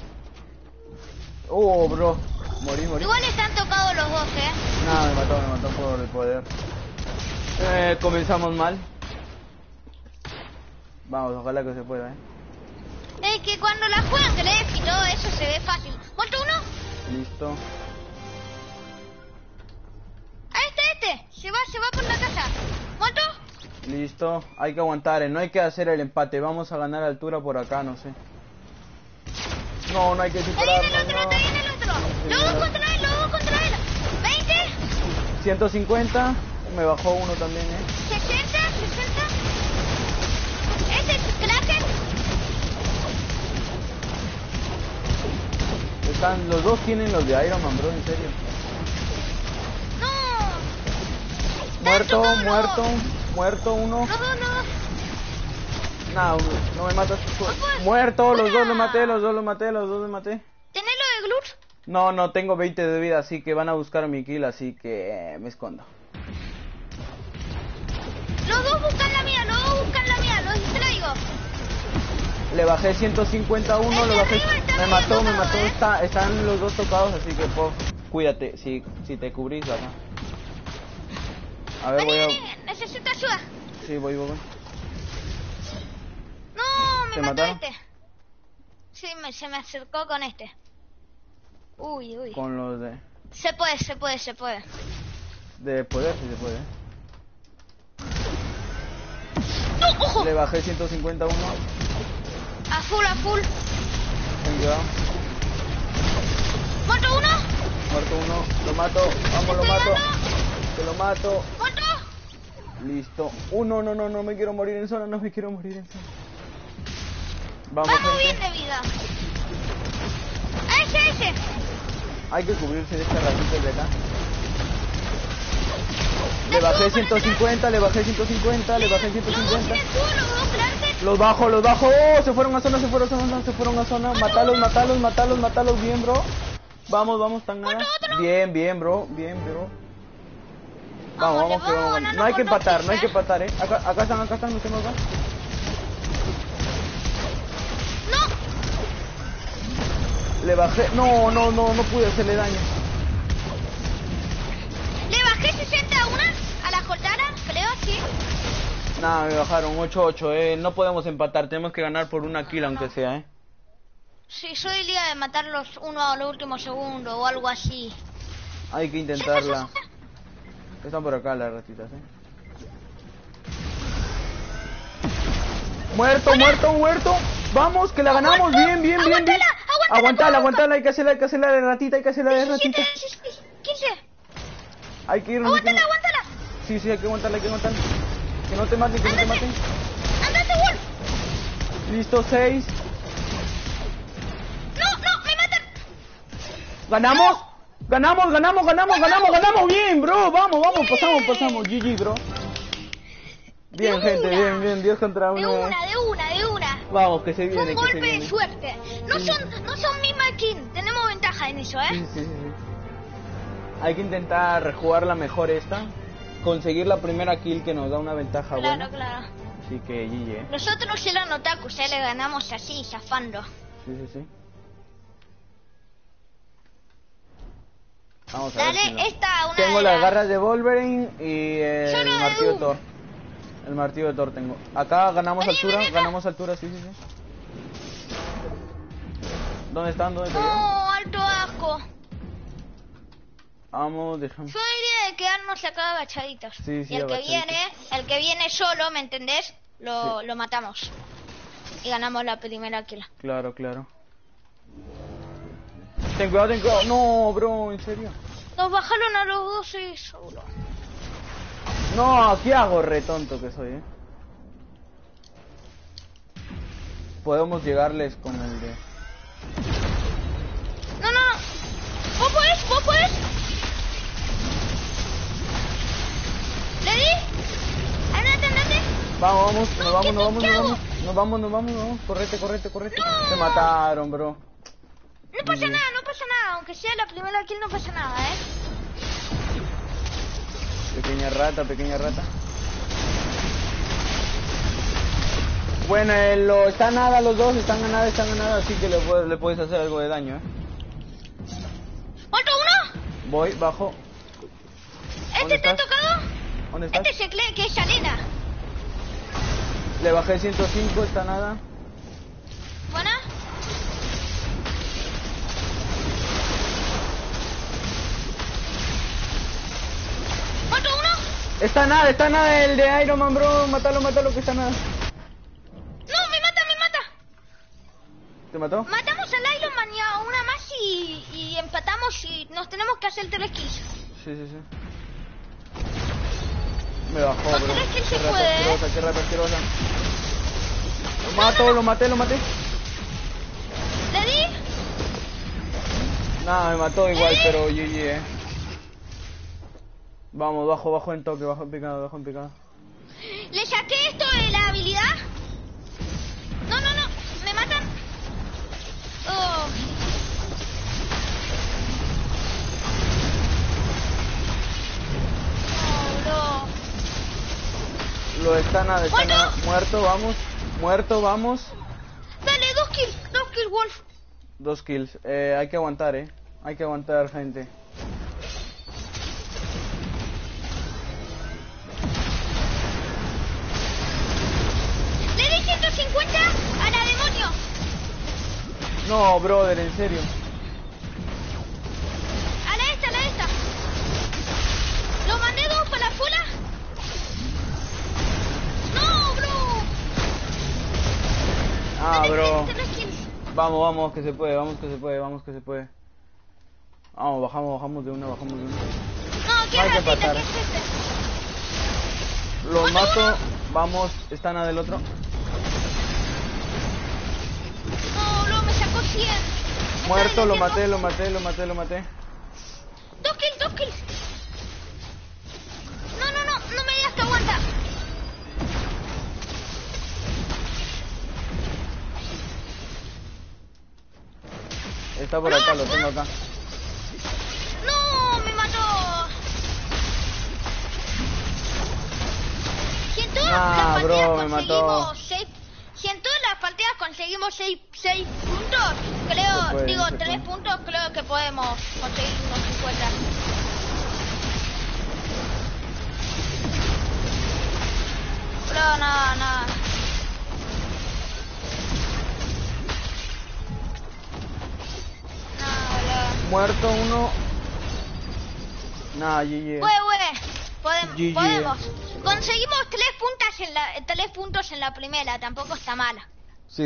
Bro. Morí. Igual están tocados los dos, Nada, me mató por el poder. Comenzamos mal. Vamos, ojalá que se pueda, Es que cuando la juegan Gref y todo eso se ve fácil. ¿Muerto uno? Listo. Ahí está este. Se va por la casa. ¿Muerto? Listo. Hay que aguantar, no hay que hacer el empate. Vamos a ganar altura por acá, no sé. No hay que Ahí superar. viene el otro. Los dos contra él. 20, 150. Me bajó uno también, 60. Este Kraken. Los dos tienen los de Iron Man, bro, en serio. No. Muerto, tocado, muerto, muerto uno. Los dos, los dos. No, no me matas. pues, Muerto, los dos buena. le maté, los dos le maté, los dos le maté. ¿Tenés lo de Glut? No, no, tengo 20 de vida, así que van a buscar mi kill, así que me escondo. Los dos buscan la mía, los dos buscan la mía, los distraigo. Le bajé 151, El le de bajé. arriba está Me medio mató, me tocado, mató. Están los dos tocados, así que cuídate, si te cubrís, acá. A ver, Vení, voy a. vení, necesito ayuda. Sí, voy. No, me ¿Te mató mataron? este. Sí, se me acercó con este. Uy, uy. Con los de. Se puede, se puede, se puede. De poder, si se puede. ¡No, ojo! Le bajé 151. A full, a full. Ten cuidado. ¿Muerto uno? Muerto uno. Lo mato. Vamos, lo Estoy mato. dando. Te lo mato. ¿Muerto? Listo. No me quiero morir en zona. No me quiero morir en zona. Vamos, Vamos gente. bien de vida. A ese. Hay que cubrirse de esta ratita de acá. Le bajé 150, le bajé 150, le bajé 150. Los dos delante. Los bajo. ¡Oh! Se fueron a zona, se fueron a zona. Mátalos bien, bro. Vamos, tan nada. Bien, bro. Vamos, que vamos. No hay que empatar, Acá están, no se nos van. No, Le bajé, no pude hacerle daño. le bajé 60 a una, a la Jotara, creo, sí. Nada, me bajaron 8-8, no podemos empatar, tenemos que ganar por una kill aunque sea, Sí, soy liga de matarlos uno a los últimos segundos o algo así. Hay que intentarla. Están por acá las ratitas, Muerto. Vamos, que la ganamos, bien. Aguantala, hay que hacerla de ratita, 15. Hay que ir. Aguántala. Sí, hay que aguantarla. Que no te maten, Andate, Wolf. Listo, 6. No, me matan. Ganamos, bien, bro. Vamos, pasamos. GG, bro. Bien, gente, bien, 10 contra 1. De una. Vamos, que se Fue viene, un golpe de suerte. No son misma skin, tenemos ventaja en eso, Sí. Hay que intentar rejugarla mejor esta. Conseguir la primera kill que nos da una ventaja buena. Claro. Así que GG. Nosotros eran otakus, le ganamos así, zafando. Sí. Vamos a Dale, ver si no. esta una Tengo de las garras de Wolverine y Yo el no de martillo de Doom. Thor. El martillo de Thor tengo. Acá ganamos Vení, altura, sí. ¿Dónde están? ¿Dónde te veo? No, alto asco. Vamos, déjame. Yo diría de quedarnos acá agachaditos. Sí, y el agachaditos. que viene solo, ¿me entendés? Lo matamos. Y ganamos la primera kill. Claro. Ten cuidado. No, bro, en serio. Nos bajaron a los dos y solo. No, ¿qué hago? Re tonto que soy, Podemos llegarles con el de... No. ¿Vos podés? ¿Le di? Andate. Vamos, nos vamos. Correte. No. Se mataron, bro. No pasa nada. Aunque sea la primera kill, no pasa nada, Pequeña rata. Bueno, están nada los dos, están a nada, así que le puedes hacer algo de daño, ¿Otro uno? Voy, bajo. ¿Dónde ¿Este te ha estás? tocado? ¿Dónde estás? Este se cree que es arena. Le bajé 105, está nada. ¿Buena? ¿Otro uno? Está nada el de Iron Man, bro. Mátalo, que está nada. No, me mata. ¿Te mató? Matamos al Iron Man y a una más y empatamos y nos tenemos que hacer 3 kills. Sí. Me bajó, Con bro. 3 kills se Qué rata puede, asquerosa, qué rata asquerosa. Lo maté. ¿Le di? Nada, me mató igual, pero GG, Vamos, bajo en toque, bajo en picado, bajo en picado. ¿Le saqué esto de la habilidad? No, me matan. Oh. No, bro. Lo están muerto, vamos. Muerto, vamos. Dale, 2 kills, Wolf. 2 kills. Hay que aguantar, hay que aguantar, gente. Le di 150 a la demonio. No, brother, en serio. A la esta. Lo mandé 2 para la fuera. No, bro. Ah, bro. 3 kills. Vamos, que se puede, vamos, que se puede. Vamos, bajamos de una. No, qué No hay que ratita, pasar. ¿qué es este? Lo mato, vamos, están a del otro. No, bro, me sacó 100. Muerto, lo maté. maté. 2 kills. No me digas que aguanta. Está por acá, lo tengo acá. No, me mató. Si en todas las bro, partidas me mató. conseguimos 6, si en todas las partidas conseguimos 6 puntos, creo, Se puede, digo se 3 puede. puntos, creo que podemos conseguir unos 50. Bro, no. Muerto uno. Nah, GG. GG. Podemos. Conseguimos 3 puntos en la primera, tampoco está mala. Sí.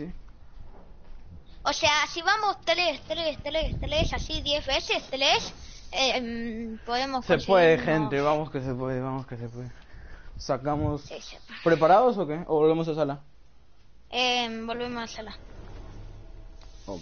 O sea, si vamos 3, así 10 veces, 3, podemos Se conseguir puede, unos- gente, vamos que se puede. Sacamos... Sí, se puede. ¿Preparados o qué? ¿O volvemos a sala? Volvemos a sala. Ok.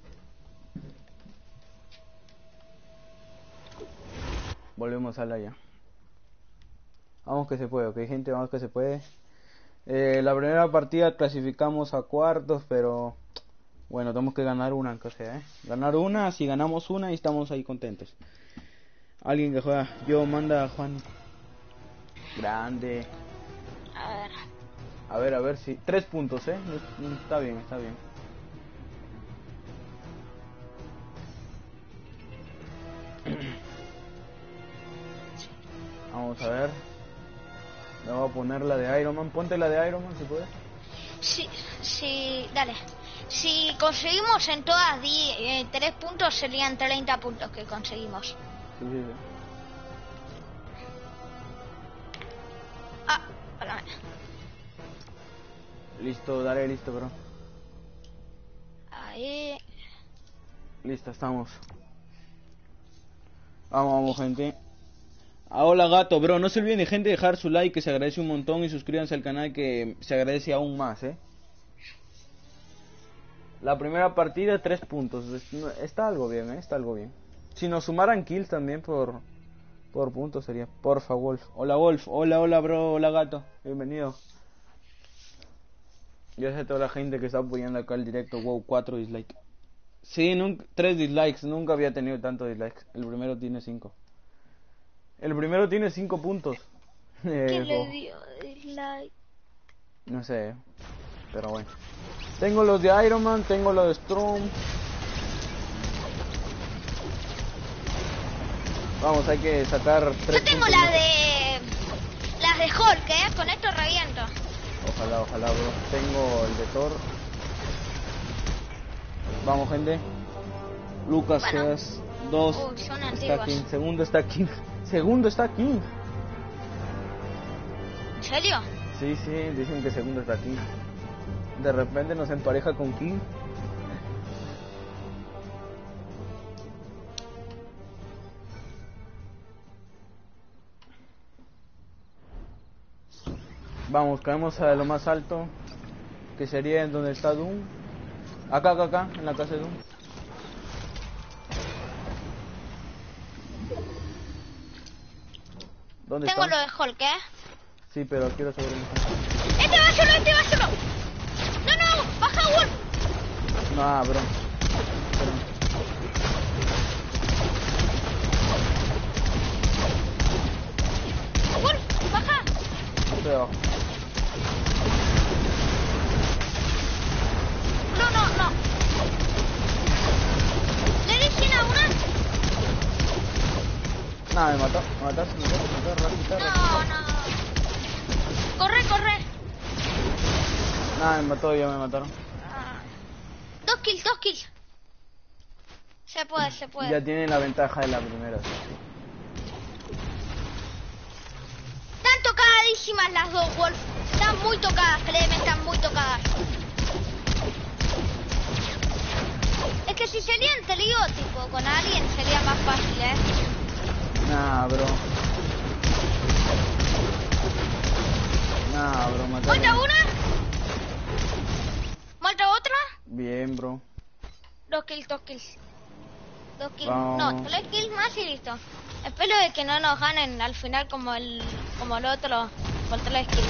Volvemos a sala ya. Vamos que se puede, ok, gente, vamos que se puede. La primera partida clasificamos a cuartos, pero... Bueno, tenemos que ganar una, aunque sea, Ganar una, si ganamos una y estamos ahí contentos. Alguien que juega, yo manda a Juan. Grande. A ver. A ver si... 3 puntos, Está bien. Vamos a ver. Le voy a poner la de Iron Man. Ponte la de Iron Man, si puedes. Sí, dale. Si conseguimos en todas 3 puntos, serían 30 puntos que conseguimos. Sí. Ah, espérame. Listo, dale, listo, bro. Ahí. Listo, estamos. Vamos, gente. Hola, gato, bro. No se olviden, gente, dejar su like, que se agradece un montón. Y suscríbanse al canal, que se agradece aún más, La primera partida, 3 puntos. Está algo bien, Está algo bien. Si nos sumaran kills también por puntos sería. Porfa, Wolf. Hola, Wolf. Hola, bro. Hola, gato. Bienvenido. Gracias a toda la gente que está apoyando acá el directo. Wow, 4 dislikes. Sí, 3 dislikes. Nunca había tenido tantos dislikes. El primero tiene 5. El primero tiene 5 puntos. ¿Quién le dio dislike? No sé, pero bueno. Tengo los de Iron Man, tengo los de Storm. Vamos, hay que sacar 3 Yo tengo puntos. las de Hulk, con esto reviento. Ojalá, bro. Tengo el de Thor. Vamos, gente. Lucas, Bueno. Seas 2. Son Está antiguas. aquí. Segundo está aquí. ¿En serio? Sí, dicen que segundo está aquí. De repente nos empareja con King. Vamos, caemos a lo más alto, que sería en donde está Doom. Acá, en la casa de Doom. ¿Dónde Tengo está? lo de Hulk, ¿eh? Sí, pero quiero saber dónde está. ¡Este va solo! ¡Este va solo! ¡No, no! ¡Baja, Wolf! No, bro. Espera. ¡Wolf! ¡Baja! Estoy abajo. No, no, no. ¿Le di 100 a una? Nada, me mató. Me mataste, ratita. No, no. Corre, corre. Nada, me mató, ya me mataron. 2 kills, 2 kills. Se puede, se puede. Ya tienen la ventaja de la primera. Están tocadísimas las dos, Wolf. Están muy tocadas, créeme, están muy tocadas. Es que si serían trío, tipo, con alguien sería más fácil, ¿eh? Nah, bro. Nah, bro, mataron. ¿Muerta una? ¿Muerta otra? Bien, bro. 2 kills, 2 kills. 2 kills. Vamos. No, 3 kills más y listo. Espero de que no nos ganen al final como el otro por 3 kills.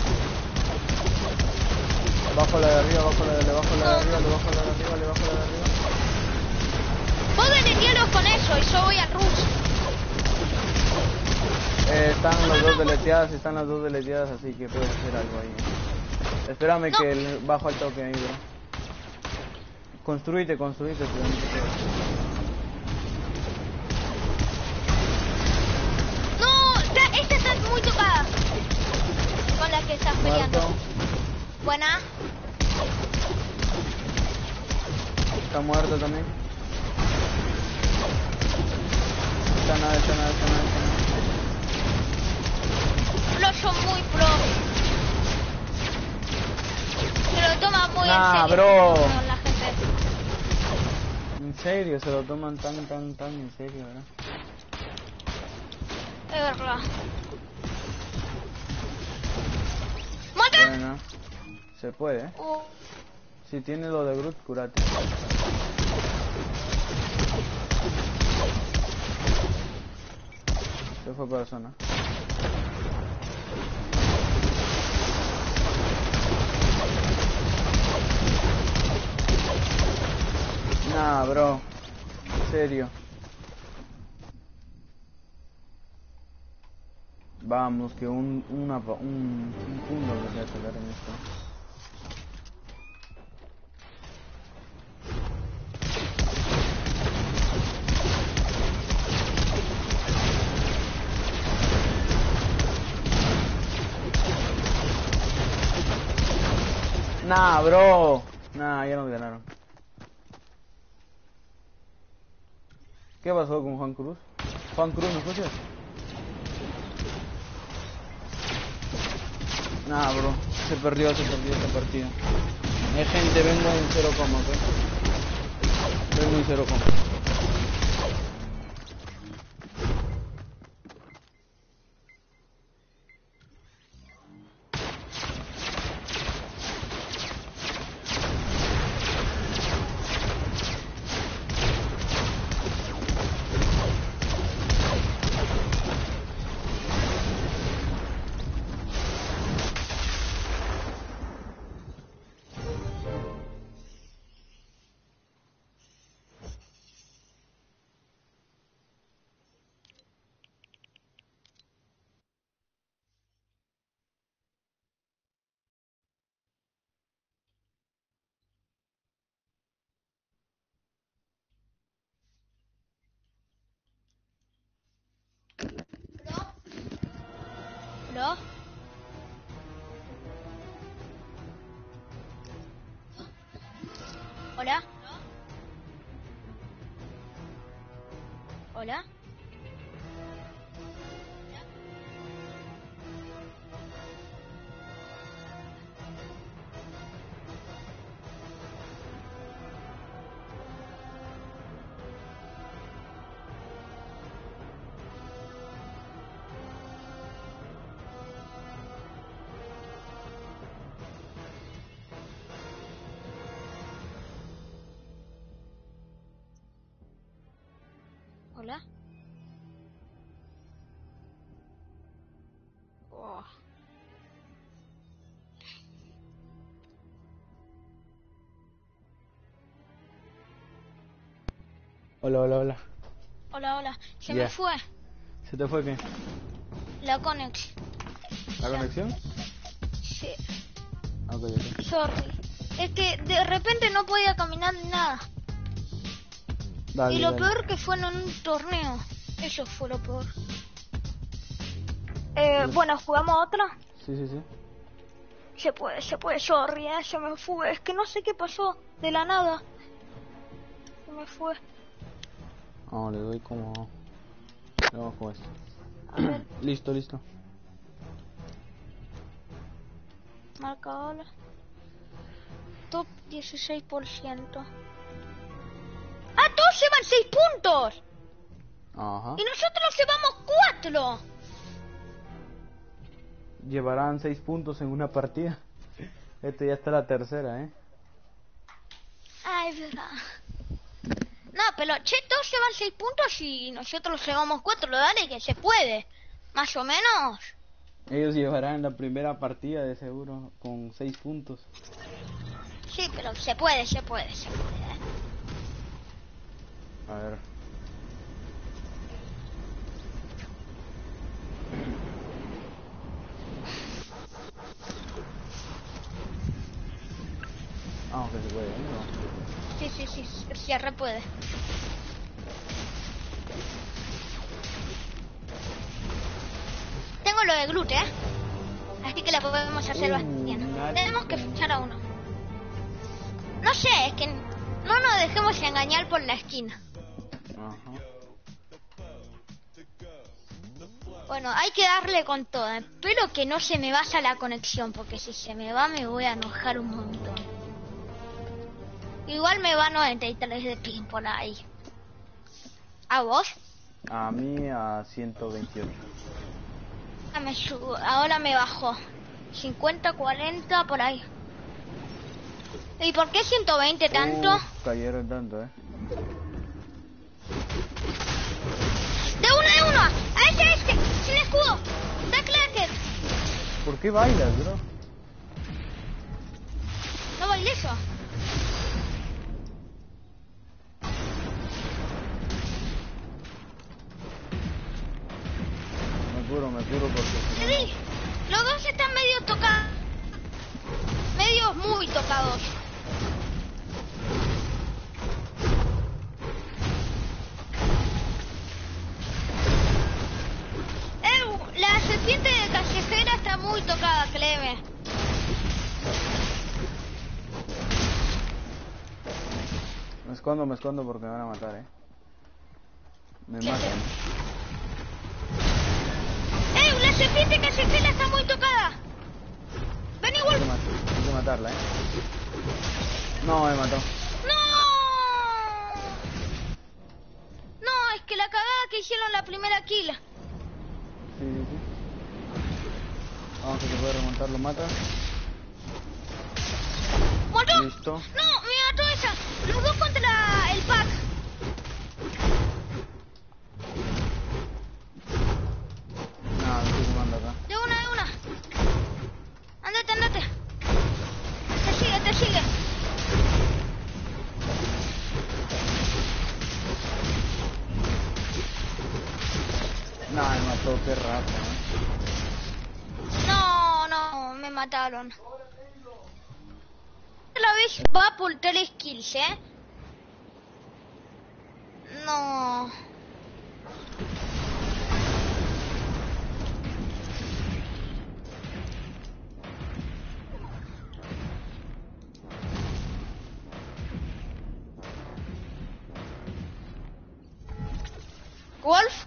Bajo la de arriba, bajo la de arriba, le bajo la de arriba, le bajo la de arriba. Vos deletealos con eso y yo voy al rush. Están las dos deleteadas, así que puedes hacer algo ahí. Espérame No. que bajo al toque ahí, bro. Construite, estudiante. No, esta está muy tocada. Con la que estás peleando. Muerto. Buena. Está muerto también. Está nada. Los son muy pro. Se lo toman muy Nah, en serio. bro. Con la gente. En serio, se lo toman tan en serio, ¿verdad? Es verdad. ¿Mata? Bueno, se puede, ¿eh? Uh, Si tiene lo de Groot, curate. Se fue para la zona. Nah, bro. En serio. Vamos, que un punto lo voy a sacar en esto. Nah, bro. Nah, ya nos ganaron. ¿Qué pasó con Juan Cruz? Juan Cruz, ¿me escuchas? Nah, bro. Se perdió esta partida. Gente, vengo en 0, ¿ok? Vengo en 0. ¿Lo? ¿Hola? ¿Hola? ¿Hola? Hola, hola, hola. Hola, hola. Se Ya. me fue ¿Se te fue qué? la conexión. ¿La conexión? Sí, Ok, ok. sorry. Es que de repente no podía caminar ni nada. Dale, Y lo dale. peor que fue en un torneo. Eso fue lo peor. Bueno, ¿jugamos otra? Sí, sí, sí. Se puede, sorry, se me fue. Es que no sé qué pasó, de la nada. Se me fue. No, le doy como... Vamos con esto. A ver, Listo, listo. marcador. Top 16%. ¡Ah, todos llevan 6 puntos! Ajá. Y nosotros llevamos 4. Llevarán 6 puntos en una partida. Este ya está la tercera, ¿eh? Ah, es verdad. No, pero che, todos llevan 6 puntos y nosotros llevamos 4. Dale que se puede. Más o menos. Ellos llevarán la primera partida de seguro con 6 puntos. Sí, pero se puede. A ver. Ah, que se puede, ¿no? Sí, se re puede. Tengo lo de glute, así que la podemos hacer bastante bien. nadie. Tenemos que fichar a uno. No sé, es que no nos dejemos engañar por la esquina. Ajá. Bueno, hay que darle con todo. Espero que no se me vaya la conexión, porque si se me va me voy a enojar un montón. Igual me va 93 de ping por ahí. ¿A vos? A mí a 128. Ahora me bajó. 50, 40 por ahí. ¿Y por qué 120 tanto? Cayeron tanto, De uno. A ese. Sin escudo. Da clacker. ¿Por qué bailas, bro? No bailé eso. Me curo porque... Sí, los dos están medio tocados. Medios muy tocados. La serpiente de callejera está muy tocada, créeme. Me escondo porque me van a matar, Me Sí, matan. La serpiente callejera está muy tocada. Ven igual. Hay que matarla, No, me mató. ¡No! No, es que la cagada que hicieron la primera kill. Sí. Vamos, que se puede remontar, lo mata. ¿Muerto? Listo. No, me mató esa. Los dos contra el pack. No, me estoy quemando acá. De una. Andate. Te sigue. No, me mató, qué rato, No, me mataron. La vez va por 3 kills, No. Wolf.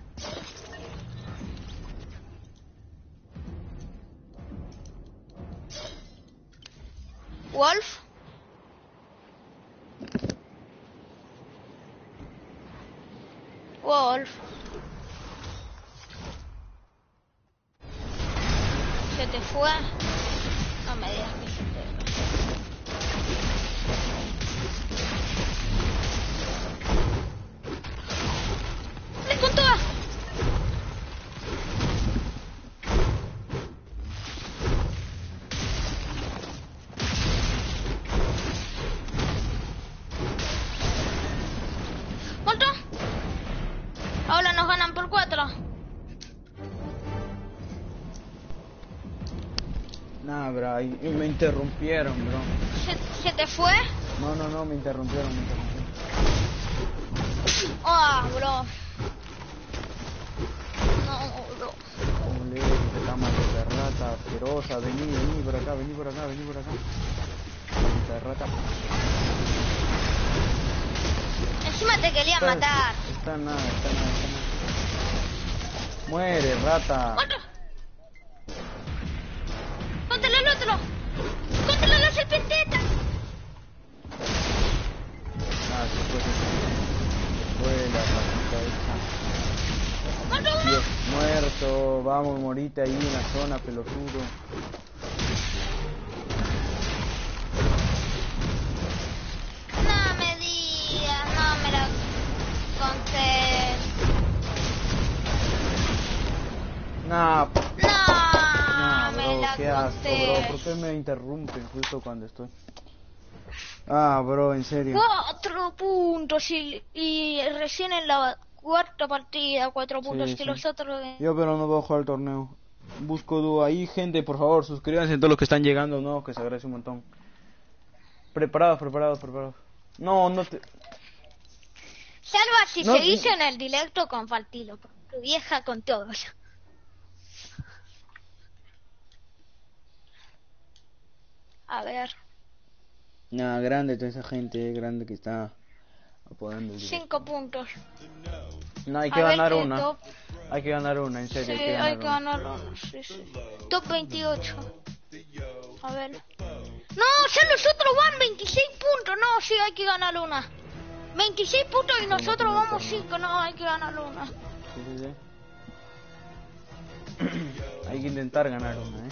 ¿Se te fue? No me digas que se te fue. ¡Le con toda! ¿Cuánto? bro, y me interrumpieron, bro. ¿Se te fue? No, me interrumpieron. Ah, bro. No, bro. Ole, que cama de rata asquerosa. Vení por acá. De rata. Encima te quería matar. Está nada. Muere, rata. ¡Otro! ¡Cóntelo al otro! ¡Cóntelo a la serpenteta! Se fue la ratita esa. ¡Otro uno! Dios, muerto. Vamos, morite ahí en la zona, pelotudo. No me digas, no me la contés. Nah, No me bro, la qué asco, bro. contés. ¿Por qué me interrumpen justo cuando estoy? Bro, en serio. 4 puntos y recién en la cuarta partida 4 puntos Sí, que sí. los otros... Yo pero no voy a jugar el torneo. Busco dúo ahí, gente, por favor, suscríbanse a todos los que están llegando, no, que se agradece un montón. Preparados. No te... Salva, si No, seguís en el directo, compartilo, porque vieja con todos. A ver, Nah, grande toda esa gente, grande que está apoyando el directo. 5 puntos. No, hay que A ver, ganar una. top. Hay que ganar una, en Sí, serio, hay que ganar uno, sí. Top 28. A ver. No, ya los otros van 26 puntos. No, sí, hay que ganar una. 26 puntos y nosotros vamos 5. No, hay que ganar una. Sí. Hay que intentar ganar una,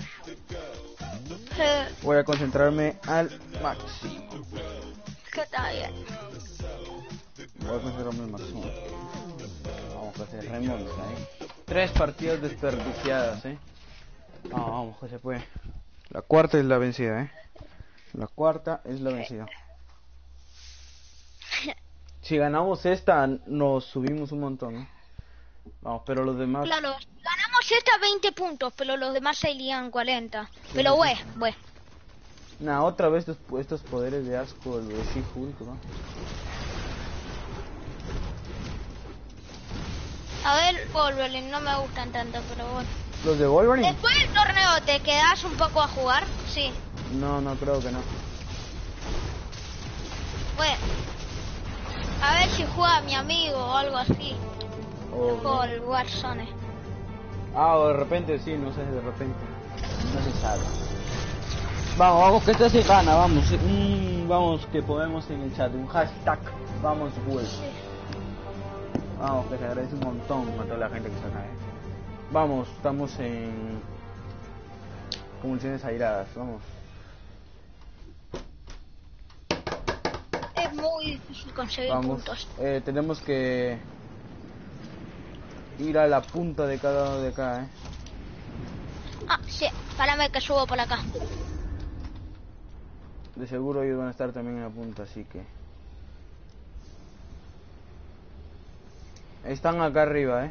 Voy a concentrarme al máximo. Que está bien. Voy a concentrarme al máximo. Vamos a hacer remonta, 3 partidas desperdiciadas, vamos, que se puede. La cuarta es la vencida, La cuarta es la vencida. Si ganamos esta, nos subimos un montón, Vamos, pero los demás... Claro, ganamos esta 20 puntos, pero los demás se irían 40. Pero bueno. Nah, otra vez estos poderes de asco, el de She-Hulk, ¿no? A ver, Wolverine, no me gustan tanto, pero bueno. ¿Los de Wolverine? Después del torneo, ¿te quedás un poco a jugar? Sí. No, creo que no. Bueno. A ver si juega mi amigo o algo así. Por el Warzone. O de repente sí, no sé, de repente. No se sabe. Vamos, que esta se gana, vamos. Vamos, que podemos en el chat. Un hashtag, vamos, Wolf. Sí. Vamos, que se agradece un montón a toda la gente que está acá, Vamos, estamos en... convulsiones airadas, vamos. Es muy difícil conseguir puntos. Tenemos que... ir a la punta de cada uno de acá, Sí, párame que subo por acá. De seguro ellos van a estar también en la punta, así que... están acá arriba,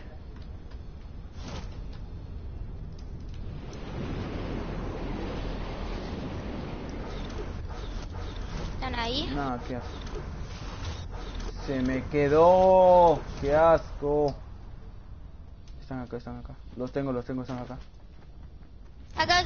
¿Están ahí? Nada, qué asco. Se me quedó. Qué asco. Están acá. Los tengo, están acá. Acá.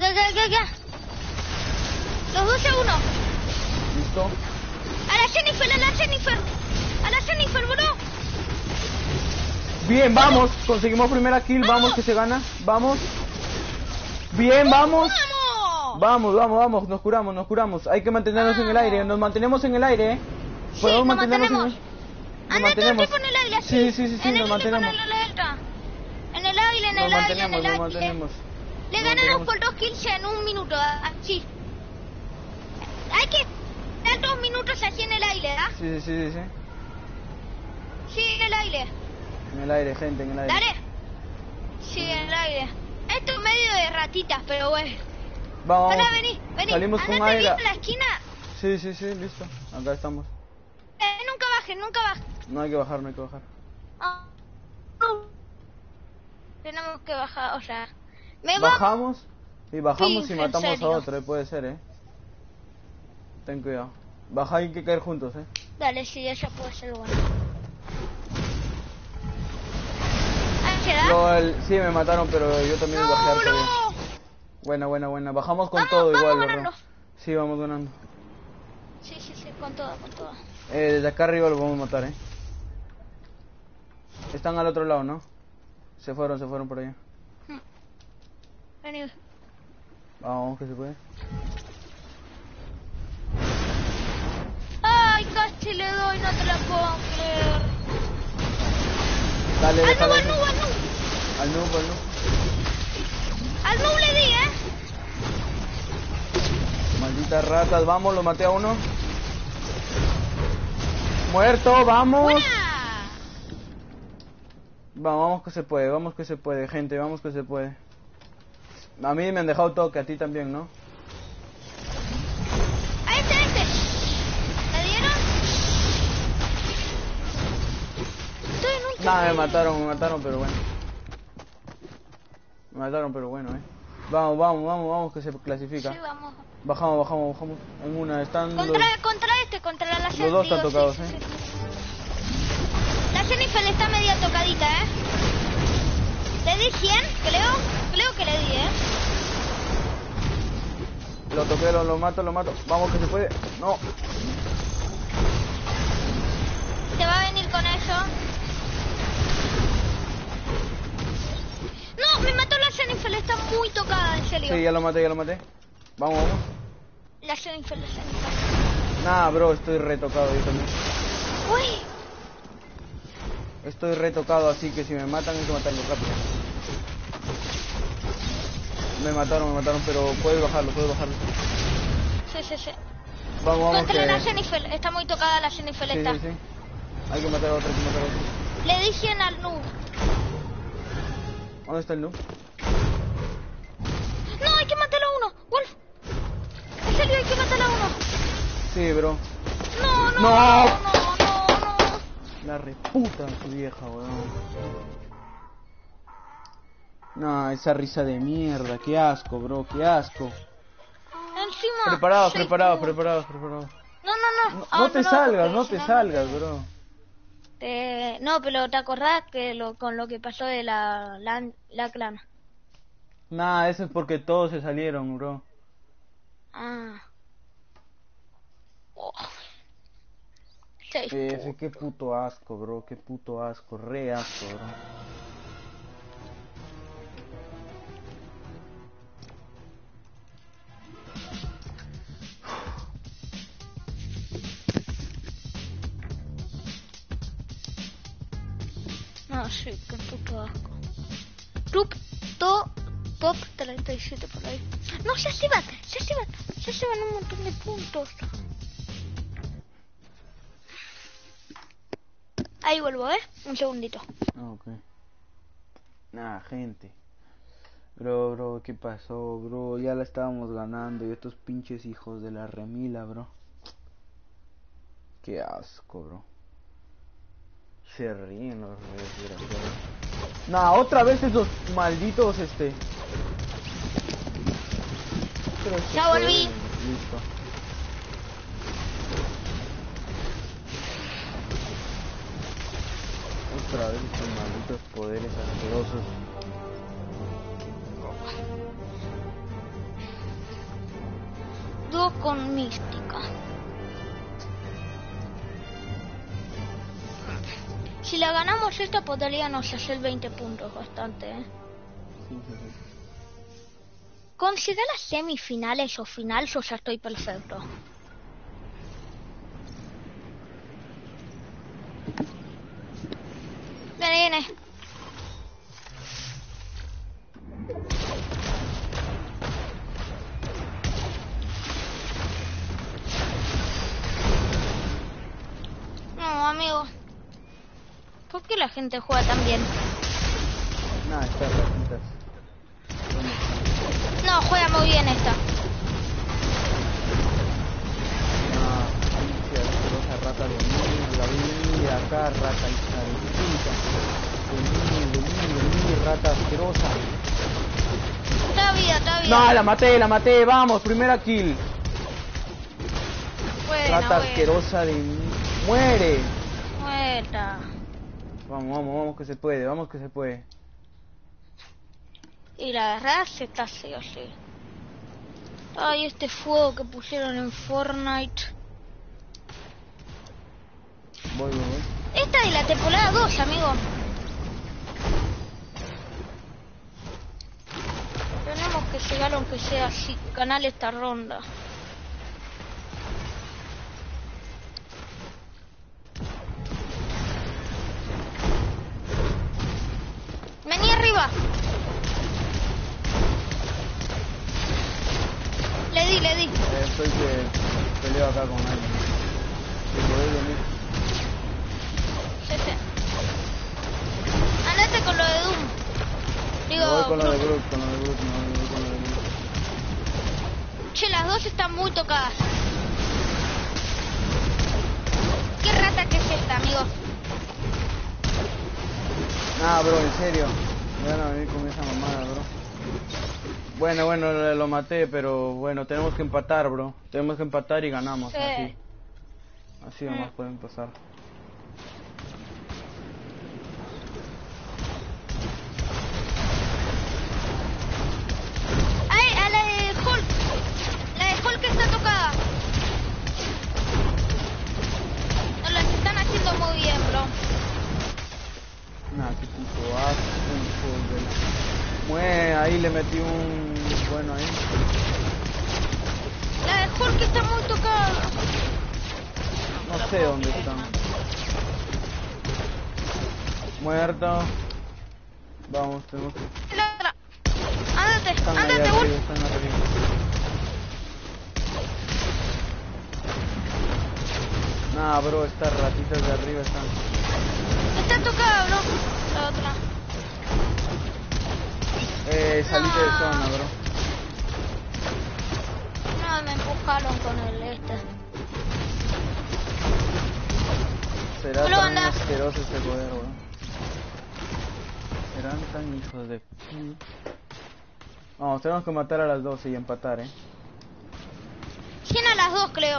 Los 12 a 1. ¿Listo? A la Jennifer, bro. Bien, vamos. Conseguimos primera kill. Vamos, que se gana. Vamos. Bien, vamos. Vamos. Nos curamos. Hay que mantenernos en el aire. Nos mantenemos en el aire, Sí, nos mantenemos. Nos Anda todo el mantenemos. tiempo en el aire, así. Sí, nos mantenemos. En el aire. Nos mantenemos. Le ganamos por 2 kills en 1 minuto, así. Hay que estar 2 minutos así en el aire, Sí. Sí, en el aire. En el aire, gente, en el aire. Dale. Sí, en el aire. Esto es medio de ratitas, pero bueno. Vamos. Ahora vení. Salimos con Andate aire. bien a la esquina. Sí, listo. Acá estamos. Nunca bajes. No hay que bajar. Ah, no. Tenemos que bajar, o sea... ¿Bajamos? Y bajamos y ¿en matamos a serio? otro, puede ser, Ten cuidado. Baja, hay que caer juntos, Dale, sí, eso puede ser bueno. ¿Ansiedad? Sí, me mataron, pero yo también me bajé ¡No, harto bien. no! Buena, buena, buena. Bajamos con Vamos, todo vamos igual, ganando. bro. Sí, vamos ganando. Sí, con todo, con todo. Desde acá arriba lo vamos a matar, Están al otro lado, ¿no? Se fueron por allá. Vení. Vamos, que se puede. Ay, casi le doy, no te la puedo creer. Dale, Al déjalo. noob. Al noob. Al noob le di, Malditas ratas, vamos, lo maté a uno. Muerto, vamos. ¡Buena! Vamos que se puede, gente, vamos que se puede. A mí me han dejado toque, a ti también, ¿no? ¡A este! ¿Le dieron? Estoy en un Nada, me mataron, pero bueno. Vamos, que se clasifica. Sí, vamos. Bajamos. En una, están Contra la los dos están tocados, sí. La Jennifer está medio tocadita, Le di 100, creo que le di, Lo toqué, lo mato. Vamos que se puede. No. Te va a venir con eso. No, me mató la Jennifer, está muy tocada, en serio. Sí, ya lo maté. Vamos. La Jennifer. Nah, bro, estoy retocado yo también. Uy, Estoy retocado, así que si me matan hay que matarlo rápido. Me mataron, pero puedes bajarlo. sí. Vamos, Contra que... la Jennifer, está muy tocada la Jennifer esta. Sí. Hay que matar a otro, Le di 100 al noob. ¿Dónde está el noob? No, hay que matar a uno. Wolf. En serio, hay que matar a uno. Sí, bro. No. La reputa su vieja, weón. No, esa risa de mierda, qué asco, bro, qué asco. Encima. Preparados. No. No te salgas, bro. No, pero ¿te acordás que con lo que pasó de la clan? Nah, eso es porque todos se salieron, bro. Ah. Oh. Qué puto asco, bro, re asco, bro. No, sí, qué puto asco. Top 37 por ahí. No, ya se van un montón de puntos. Ahí vuelvo, un segundito. Ok. Nah, gente. Bro, ¿qué pasó, bro? Ya la estábamos ganando y estos pinches hijos de la remila, bro. Qué asco, bro. Se ríen los desgraciados. Nah, otra vez esos malditos, Ya volví. Listo. Otra vez estos malditos poderes asquerosos. Dúo con mística. Si la ganamos esta podríamos hacer 20 puntos bastante, Sí. Con si da las semifinales o final, yo ya estoy perfecto. Viene. No, amigo. ¿Por qué la gente juega tan bien? Nah, estas ratitas. No, juega muy bien esta. Nah, pinche asquerosa rata de mierda. Vení acá, rata hija de puta. Vení, rata asquerosa. Está bien, está bien. No, la maté, vamos, primera kill. Buena, Rata buena. asquerosa de... ¡Muere! Muerta. Vamos que se puede, vamos que se puede. Y la verdad se está así, así. Ay, este fuego que pusieron en Fortnite. Voy. Esta es la temporada 2, amigo. Tenemos que llegar aunque sea así, ganar esta ronda. Vení arriba. Le di. Estoy que peleo acá con alguien. Si podés venir. Sí. Andate con lo de Doom. Me voy con lo de Groot. Groot, me voy con lo de Groot. Che, las dos están muy tocadas. ¿Qué rata que es esta, amigo? Nah, bro, en serio. Me van a venir con esa mamada, bro. Bueno, lo maté, pero bueno, tenemos que empatar, bro. Tenemos que empatar y ganamos, Sí. Así nomás pueden pasar. ¡Ay, a la de Hulk! La de Hulk está tocada. No las están haciendo muy bien, bro. Nah, qué puto asco, Muere, ahí le metí un... Bueno, ahí. La de Hulk está muy tocada. No sé dónde están. Muerto. Vamos, tenemos que... La otra. Ándate, Están allá ándate, arriba, Hulk. están arriba. Nah, bro, estas ratitas de arriba están... Está tocada, bro. La otra. Salite de zona, bro. No, me empujaron con el este. Será Hola, tan banda. asqueroso este poder, bro. Serán tan hijos de... Vamos, tenemos que matar a las 12 y empatar, 100 a las 2, creo.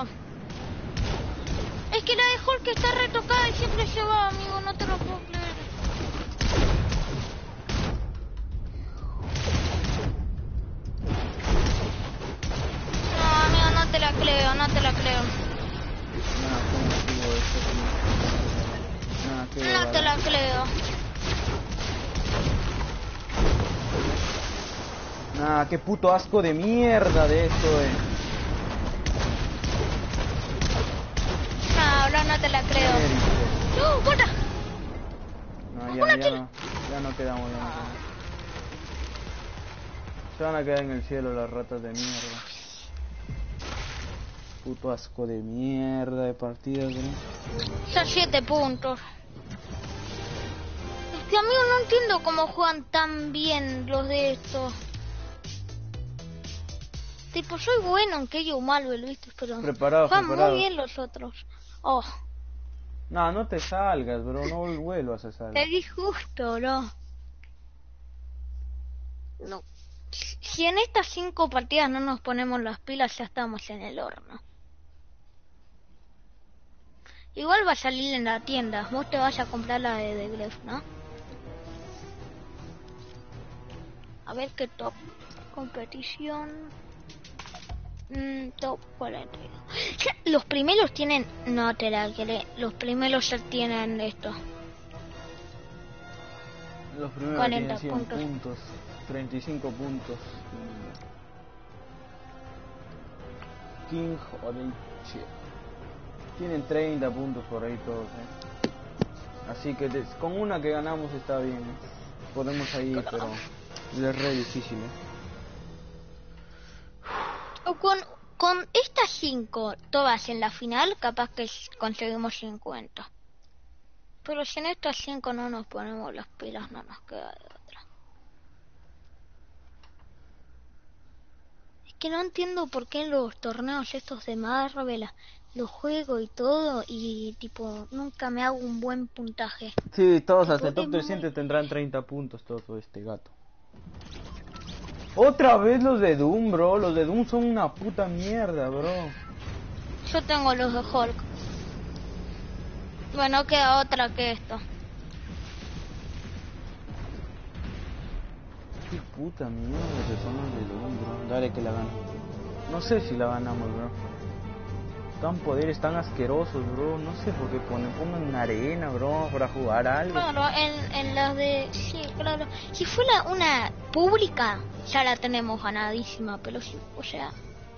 Es que la de Hulk está retocada y siempre se va, amigo. No te lo puedo creer. No, amigo, no te la creo, no te la creo. Nada, ¿cómo sigo esto, tío? Nada, qué No bobada. te la creo. Nah, qué puto asco de mierda de esto, No, ahora no te la creo. Erice. ¡No, guarda! No, Una kill. ya no quedamos, ya no quedamos. Se van a quedar en el cielo las ratas de mierda. Puto asco de mierda de partidas, bro. Son 7 puntos. Es que amigo no entiendo cómo juegan tan bien los de estos. Tipo, soy bueno en que yo malo, ¿viste? Pero Preparado, juegan preparado. muy bien los otros. Oh, No, no te salgas, bro, no vuelvas a te salir. di justo, bro. No. Si en estas 5 partidas no nos ponemos las pilas, ya estamos en el horno. Igual va a salir en la tienda. Vos te vas a comprar la de Gref, ¿no? A ver qué top. Competición. Top 42. Los primeros tienen... No te la creo. Los primeros ya tienen esto. Los primeros 40 tienen 100 puntos. puntos, 35 puntos. King Odeche. Tienen 30 puntos por ahí todos, Así que con una que ganamos está bien. Podemos ahí, pero es re difícil, O con estas 5 todas en la final, capaz que conseguimos 50. Pero si en estas 5 no nos ponemos las pilas, no nos queda de otra. Es que no entiendo por qué en los torneos estos de Marvel los juego y todo y tipo nunca me hago un buen puntaje. Sí, todos hasta el Tipo, top 300 tendrán 30 puntos todo este gato. Otra vez los de Doom, bro. Los de Doom son una puta mierda, bro. Yo tengo los de Hulk. Bueno, no queda otra que esto. Qué puta mierda que son los de Doom, bro. Dale que la gano. No sé si la ganamos, bro. Tan poderes tan asquerosos, bro. No sé por qué pongan arena, bro, para jugar algo. Claro, en las de... Sí, claro. Si fuera una pública, ya la tenemos ganadísima, pero sí, o sea...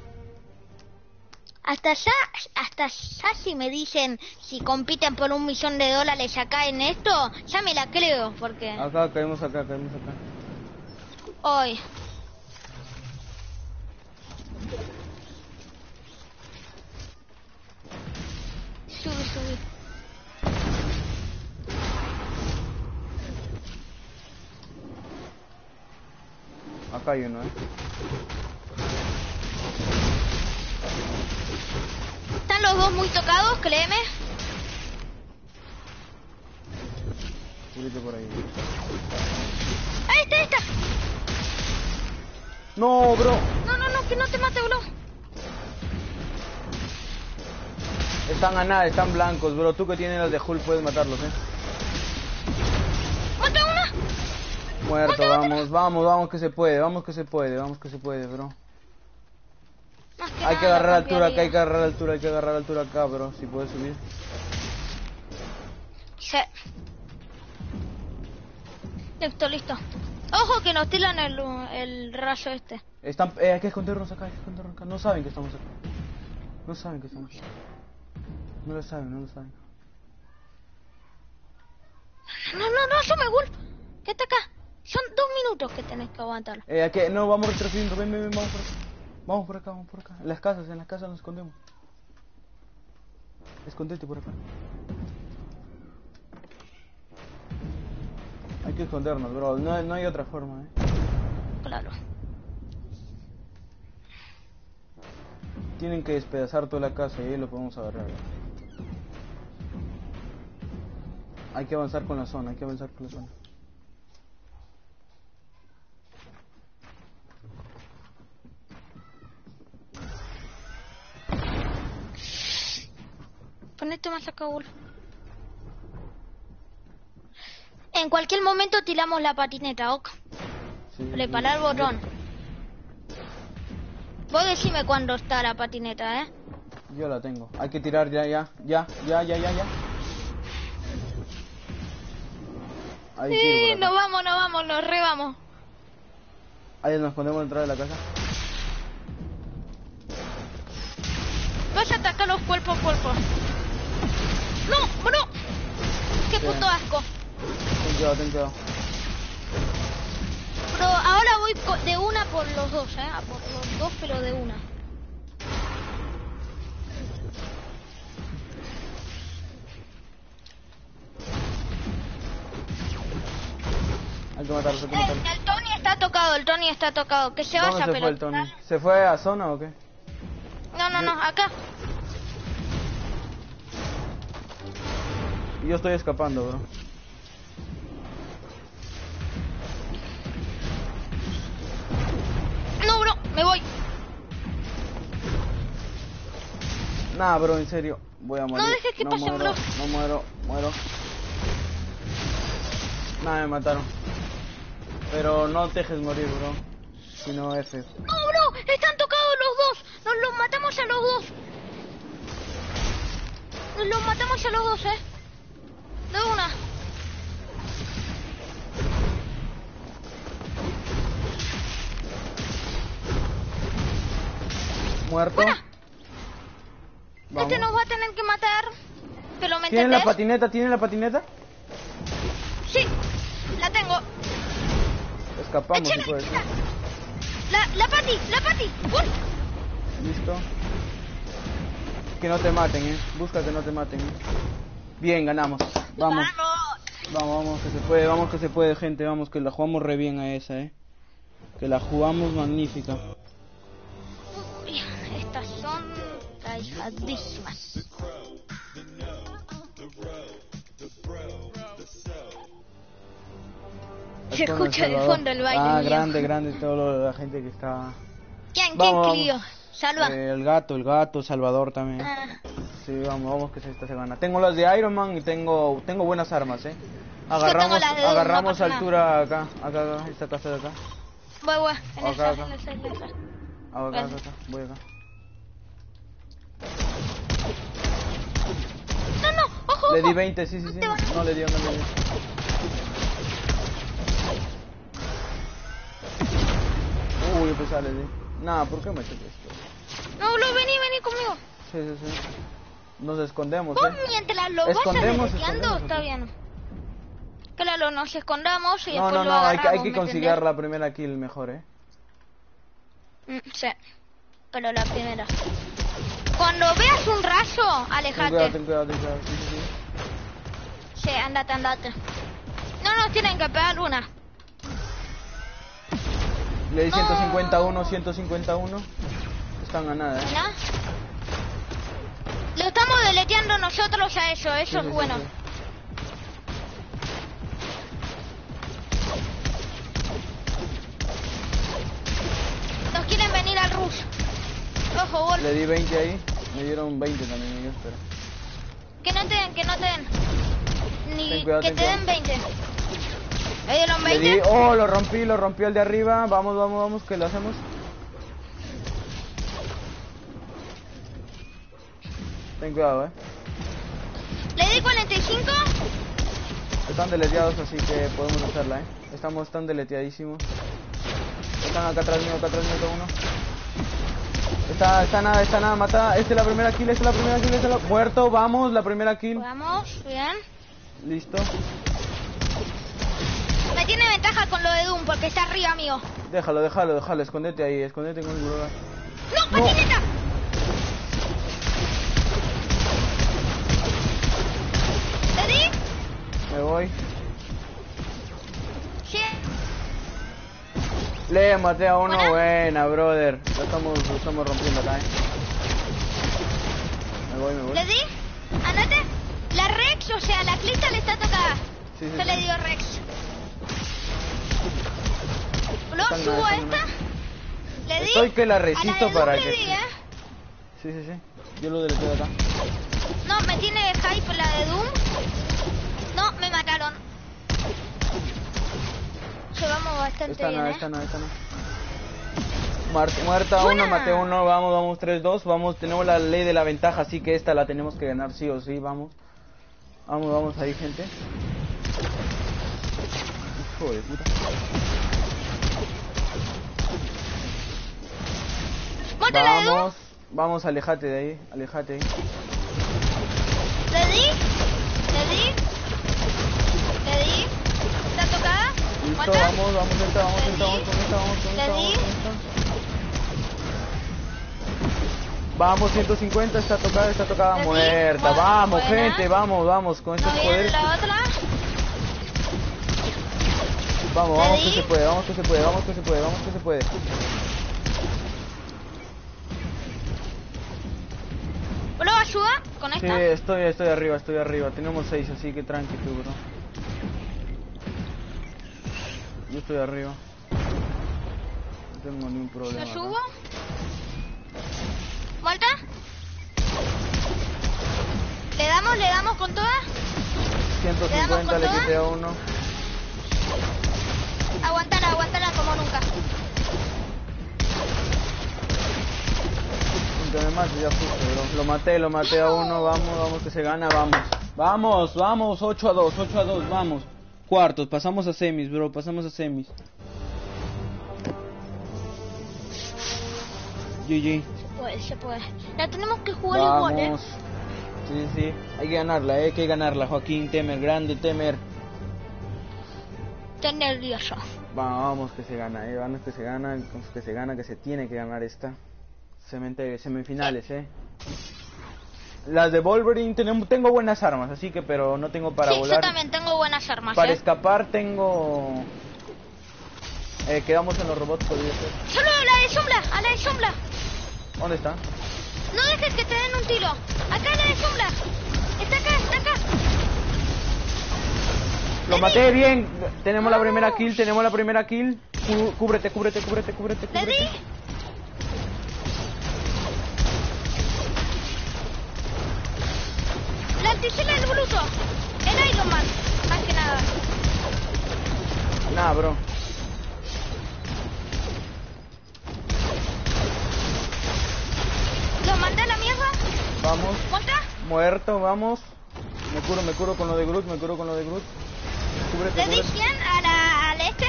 Hasta ya si me dicen si compiten por $1 millón acá en esto, ya me la creo, porque... Acá, caemos acá. Hoy... Subí. Acá hay uno, Están los dos muy tocados, créeme. Subite por ahí. Ahí está. No, bro. No, que no te mate, bro. Están a nada, están blancos, bro. Tú que tienes las de Hulk puedes matarlos, ¡Mata una! Muerto, vamos que se puede, bro. Hay que agarrar altura acá, hay que agarrar altura acá, bro. Si puedes subir. Sí. Listo. Ojo que nos tiran el rayo este. Hay que escondernos acá, No saben que estamos acá. No lo saben. No, yo me Wolf. ¿Qué está acá? Son 2 minutos que tenés que aguantar. No, vamos retrocediendo, ven, vamos por acá. En las casas nos escondemos. Escondete por acá. Hay que escondernos, bro, no hay otra forma, Claro. Tienen que despedazar toda la casa y ahí lo podemos agarrar. Hay que avanzar con la zona, Ponete más acá, Wolf. En cualquier momento tiramos la patineta, ok. Sí, Prepara el botón. Vos decime cuándo está la patineta, Yo la tengo. Hay que tirar ya. Ahí Sí, nos vamos, nos revamos. Ahí nos escondemos dentro de la casa. Vas a atacar los cuerpos. ¡No, bro! ¡Qué puto asco! Ten cuidado. Pero ahora voy de una por los dos, A por los dos, pero de una. Hay que matarlo. El Tony está tocado, que se vaya, pero... ¿Dónde se fue el Tony? ¿Se fue a zona o qué? No, acá. Yo estoy escapando, bro. No, bro, me voy. Nah, bro, en serio. Voy a morir. No dejes que pasen, bro. No muero. Nah, me mataron. Pero no te dejes morir, bro. Si no, F. No, bro, están tocados los dos. Nos los matamos a los dos. De una. Muerto. Fuera. Vamos. Este nos va a tener que matar. Pero me ¿Tiene entendés? ¿Tiene la patineta? Sí, la tengo. Escapamos, si puedes. La Pati. ¡Uy! Listo. Que no te maten, Busca que no te maten, Bien, ganamos. Vamos, que se puede, gente. Vamos, que la jugamos re bien a esa, Que la jugamos magnífica. Uy, estas son traijadísimas. Se escucha de fondo el baile. Ah, mío. grande toda la gente que está. ¿Quién Vamos, Clio? Salva. El gato, Salvador también. Ah, Sí, vamos que esta se gana. Tengo las de Iron Man y tengo buenas armas, Agarramos, las de Doom, agarramos no pasa altura acá, esta casa de acá. voy, en Acá, esa, acá. en esa. Acá, voy acá. No, ojo. Le di 20, sí. No le dio. Uy, empezar le di. Nah, ¿por qué me eché esto? No, vení conmigo. Sí. Nos escondemos, Vos mientras lo vayas Escondemos, deleteando, está bien. Claro, nos escondamos y No, después lo hay agarramos, que ¿me conseguir entendés? la primera kill mejor, Sí, pero la primera. Cuando veas un rayo, alejate. Ten cuidado, sí. Sí, andate. No nos tienen que pegar una. Le di 151. Están a nada, ¿Verdad? Lo estamos deleteando nosotros a eso es bueno. Sí. Nos quieren venir al rush. Ojo, Wolf. Le di 20 ahí. Me dieron 20 también ellos, pero. Que no te den. Ni Ten cuidado, que ten te den 20. ¿Me dieron Le 20? di, oh, lo rompí el de arriba. Vamos, que lo hacemos. Ten cuidado, Le di 45. Están deleteados, así que podemos hacerla, Estamos tan deleteadísimos. Están acá atrás mío cada uno. Está nada, mata. Esta es la primera kill, Muerto, vamos, la primera kill. Vamos, bien. Listo. Me tiene ventaja con lo de Doom porque está arriba mío. Déjalo, escóndete ahí, con el burro. ¡No, patineta! ¿Le di? Me voy. Sí. Le maté a uno, ¿Buena? buena, brother. Lo estamos rompiendo acá, Me voy. ¿Le di? Andate. La Rex, o sea, la Crystal está tocada. Sí, Yo le digo Rex. ¿Lo Están subo a nada, esta? ¿Le di? Estoy que la A la resisto de para Doom que... le di, Sí. Yo lo deleteo acá. No, me tiene hype la de Doom. No, me mataron. Llevamos bastante bien, Esta no. Muerta Buena. uno, maté uno, vamos 3-2, tenemos la ley de la ventaja, así que esta la tenemos que ganar sí o sí, vamos ahí, gente. Hijo de puta. ¿Mata la de Doom? Vamos, alejate de ahí. ¿Le di? ¿Está tocada? Listo, ¿Mata? vamos con esta. ¿Le di? Vamos, 150, está tocada, ¿Le di? muerta. Vamos, Buena. gente, vamos, con estos ¿No viene poderes. la otra? Vamos ¿Le que di? se puede. ¿Lo ayuda con Sí, esta? estoy arriba. Tenemos 6, así que tranqui tú, bro. Yo estoy arriba. No tengo ningún problema. ¿Lo acá. subo? ¿Muerta? ¿Le damos con todas? 150 le todas? quité a uno. Aguantala como nunca. Aunque me mate, ya fuiste, bro. Lo maté a uno. Vamos que se gana, vamos, 8-2, vamos. Cuartos, pasamos a semis, bro, GG. Se puede. La tenemos que jugar igual, Vamos. Sí. Hay que ganarla, Joaquín Temer, grande Temer. Estoy nervioso. Vamos que se gana, que se tiene que ganar esta. Semifinales, Las de Wolverine tengo buenas armas, así que pero no tengo para Sí, volar. yo también tengo buenas armas, Para escapar tengo... quedamos en los robots, podría ser. Solo a la de sombra. ¿Dónde está? No dejes que te den un tiro. Acá la de sombra. Está acá. Lo maté bien. Tenemos la primera kill, tenemos la primera kill. Cúbrete, cúbrete, cúbrete, cúbrete, Le di. cúbrete. La anticela del bruto. El Iron Man. Más que nada. Nah, bro. Lo mandé a la mierda. Vamos. ¿Contra? Muerto, vamos. Me curo con lo de Groot, me curo con lo de Groot. Cúbrete, Le di cúbrete. 100 al este.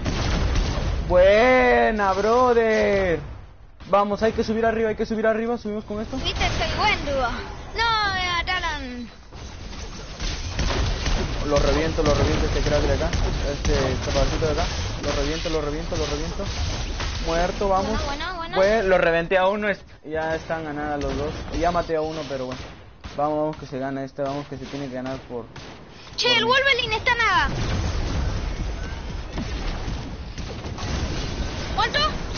Buena, brother. Vamos, hay que subir arriba, hay que subir arriba. Subimos con esto. Viste, soy buen dúo. No, me mataron. Lo reviento este crack de acá. Este zapatito de acá. Lo reviento. Muerto, vamos. Bueno. Pues lo reventé a uno, ya están ganadas los dos. Ya maté a uno, pero bueno. Vamos que se gana este, vamos que se tiene que ganar por... Che, por el mí. Wolverine está nada. ¿Muerto?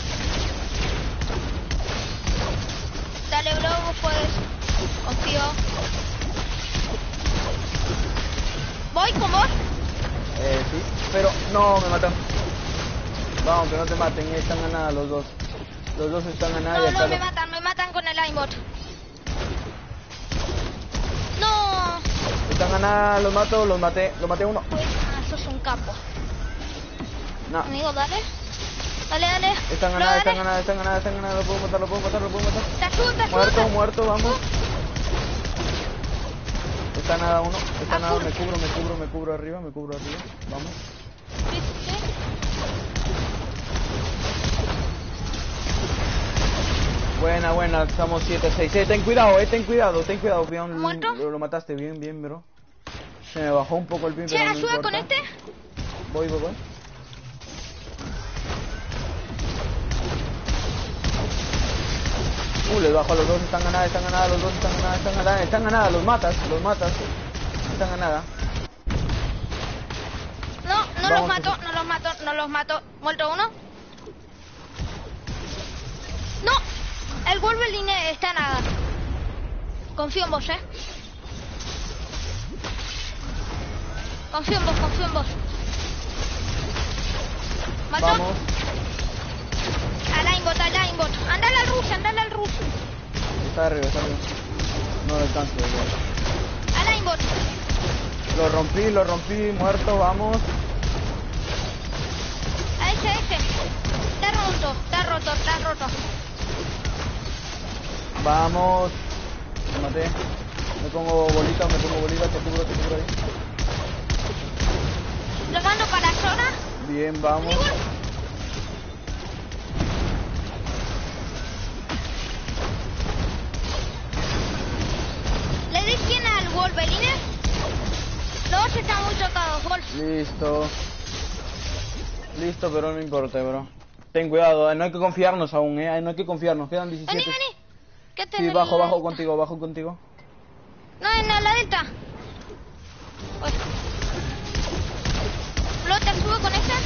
Dale, bro, vos puedes. Confío. ¿Voy con vos? Sí, pero no, me matan. Vamos, que no te maten, están ganadas los dos. Los dos están ganadas y acá Me matan con el aimbot. No. están ganadas, los maté a uno. Pues, sos un capo. No, Amigo, dale. Dale. están Bro, ganadas, dale. están ganadas, lo puedo matar. Te ayudo. Muerto, vamos. Está nada uno, está nada, Apur. me cubro arriba, vamos. Sí. Buena, estamos 7-6. Ten cuidado, cuidado, ¿Muerto? lo mataste bien, bro. Se me bajó un poco el pin, Che, pero no ayuda importa. con este. Voy. Les bajo a los dos, están ganadas, los matas. Están ganadas. No los mato. ¿Muerto uno? No, el Wolverine está nada. Confío en vos, Confío en vos. ¿Mato? Vamos. Al aimbot. Andale al ruso. Está arriba. No le alcanzo. Al aimbot. Lo rompí, muerto, vamos. A ese. Está roto. Vamos. Me maté. Me pongo bolita, te cubro ahí. Lo mando para la zona. Bien, vamos. Igual. Le di 100 al Wolverine. Los dos están muy chocados, Wolf. Listo, pero no importa, bro. Ten cuidado, no hay que confiarnos aún, no hay que confiarnos, quedan 17. Vení. ¿Qué Sí, tenés? bajo contigo. No, la delta. Uy. ¿Lo te subo con esta?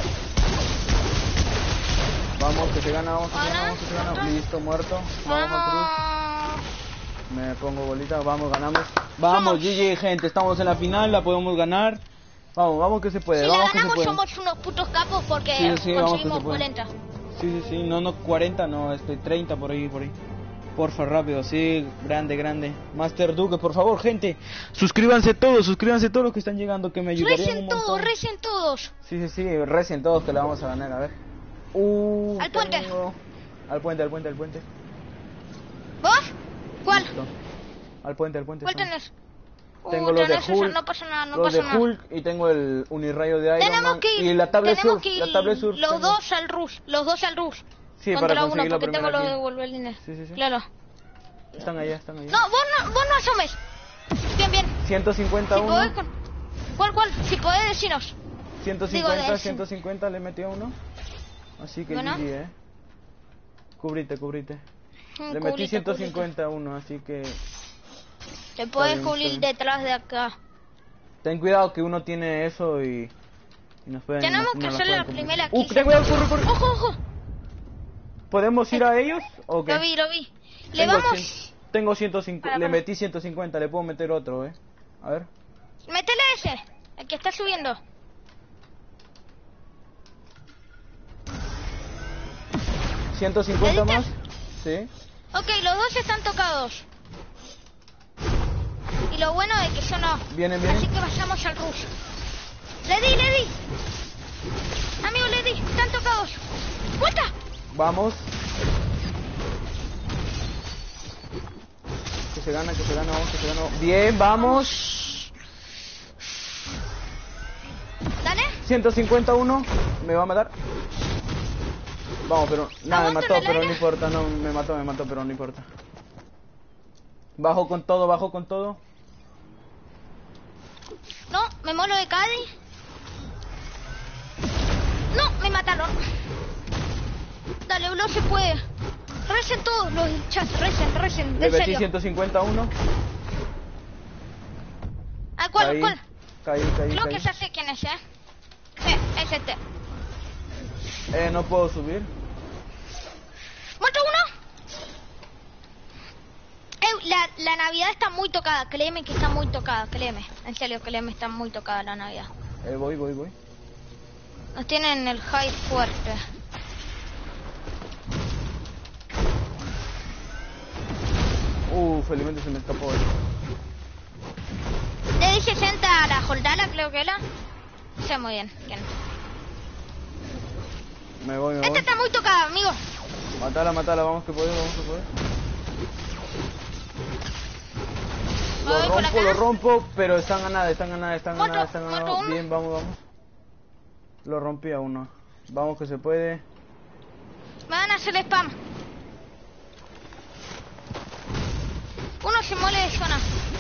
Vamos, que se gana. Bueno. Listo, muerto. Vamos a Vamos. cruz. Me pongo bolita, vamos, ganamos. Vamos, GG, gente, estamos en la final, la podemos ganar. Vamos que se puede, Si vamos la que se ganamos puede. somos unos putos capos porque Sí, vamos que se conseguimos puede. 40. Sí, no 40, no, 30 por ahí. Porfa, rápido, sí, grande. Master Duque, por favor, gente, suscríbanse todos los que están llegando, que me ayudarían un montón. Recen todos. Sí, recen todos que la vamos a ganar, a ver. Al puente. Al puente. ¿Vos? ¿Cuál? Listo. Al puente. ¿Cuál estamos. tenés? Tengo los de tenés eso, Hulk, no pasa nada, los de Hulk y tengo el unirrayo de Iron Tenemos Man que ir, y la tablet tenemos surf, que ir la tablet surf los tengo. dos al Rush. Sí, Contra para uno, conseguir la porque tengo primera los de kill. Wolverine. Sí. Claro. Están allá. No, vos no asomes. Bien. 150 Si uno. podés ¿Cuál? Si podés decinos. 150, de 150 le metí a uno. Así que Bueno. GG, Cúbrite. Le metí 150 a uno, así que Te puedes bien, cubrir está bien. detrás de acá. ten cuidado que uno tiene eso y nos pueden. Tenemos que nos hacer pueden la cumplir. primera Ten kill. cuidado, corre. Ojo. ¿Podemos ir a ellos o qué? Lo vi. Le vamos. Tengo 150, Para. le metí 150, le puedo meter otro, A ver. Métele ese. El que está subiendo. ¿150 ¿Le más? diste? Sí. Ok, los dos están tocados. Y lo bueno es que yo no. Vienen. Así que vayamos al rush. Le di. Amigo, le di. Están tocados. ¡Vuelta! Vamos. Que se gana, vamos, que se gana. Bien, vamos. Dale. 151. Me va a matar. Vamos, pero... Nada, me Aguanta mató, en el pero aire. no importa. No, me mató, pero no importa. Bajo con todo. No, me molo de Cádiz. No, me mataron. Dale, no se puede. Recen todos los del chat, recen, Le en metí serio. 151. ¿A cuál? Caí. Creo que ya sé quién es, Sí, es este. No puedo subir. ¿Muerto uno? La Navidad está muy tocada, créeme que está muy tocada, créeme. En serio, créeme, está muy tocada la Navidad. Voy. Nos tienen el hype fuerte. Felizmente se me escapó eso. Le di 60 a la Holdala, creo que era. Sé muy bien quién. Me voy. Esta está muy tocada, amigo. Matala, vamos que podemos. Voy por acá. Lo rompo, pero están a nada. Muerto uno. Bien, vamos. Lo rompí a uno. Vamos que se puede. Me van a hacer spam. Uno se muere de zona.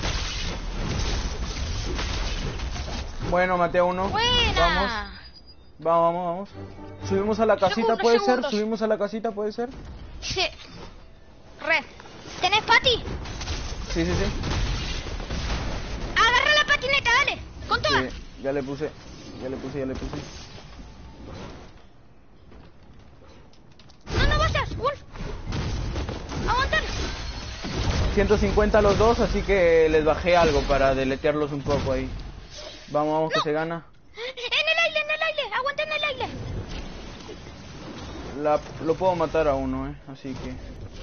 Bueno, maté a uno. Buena. Vamos. Subimos a la casita, Segundos, ¿puede segundos. ser? Subimos a la casita, ¿puede ser? Sí. ¿Tenés pati? Sí. Agarra la patineta, dale. Con toda. Sí, ya le puse. No vayas, Wolf. Aguantar. 150 los dos, así que les bajé algo para deletearlos un poco ahí. Vamos, que se gana. En el aire. Aguanta en el aire. Lo puedo matar a uno, así que...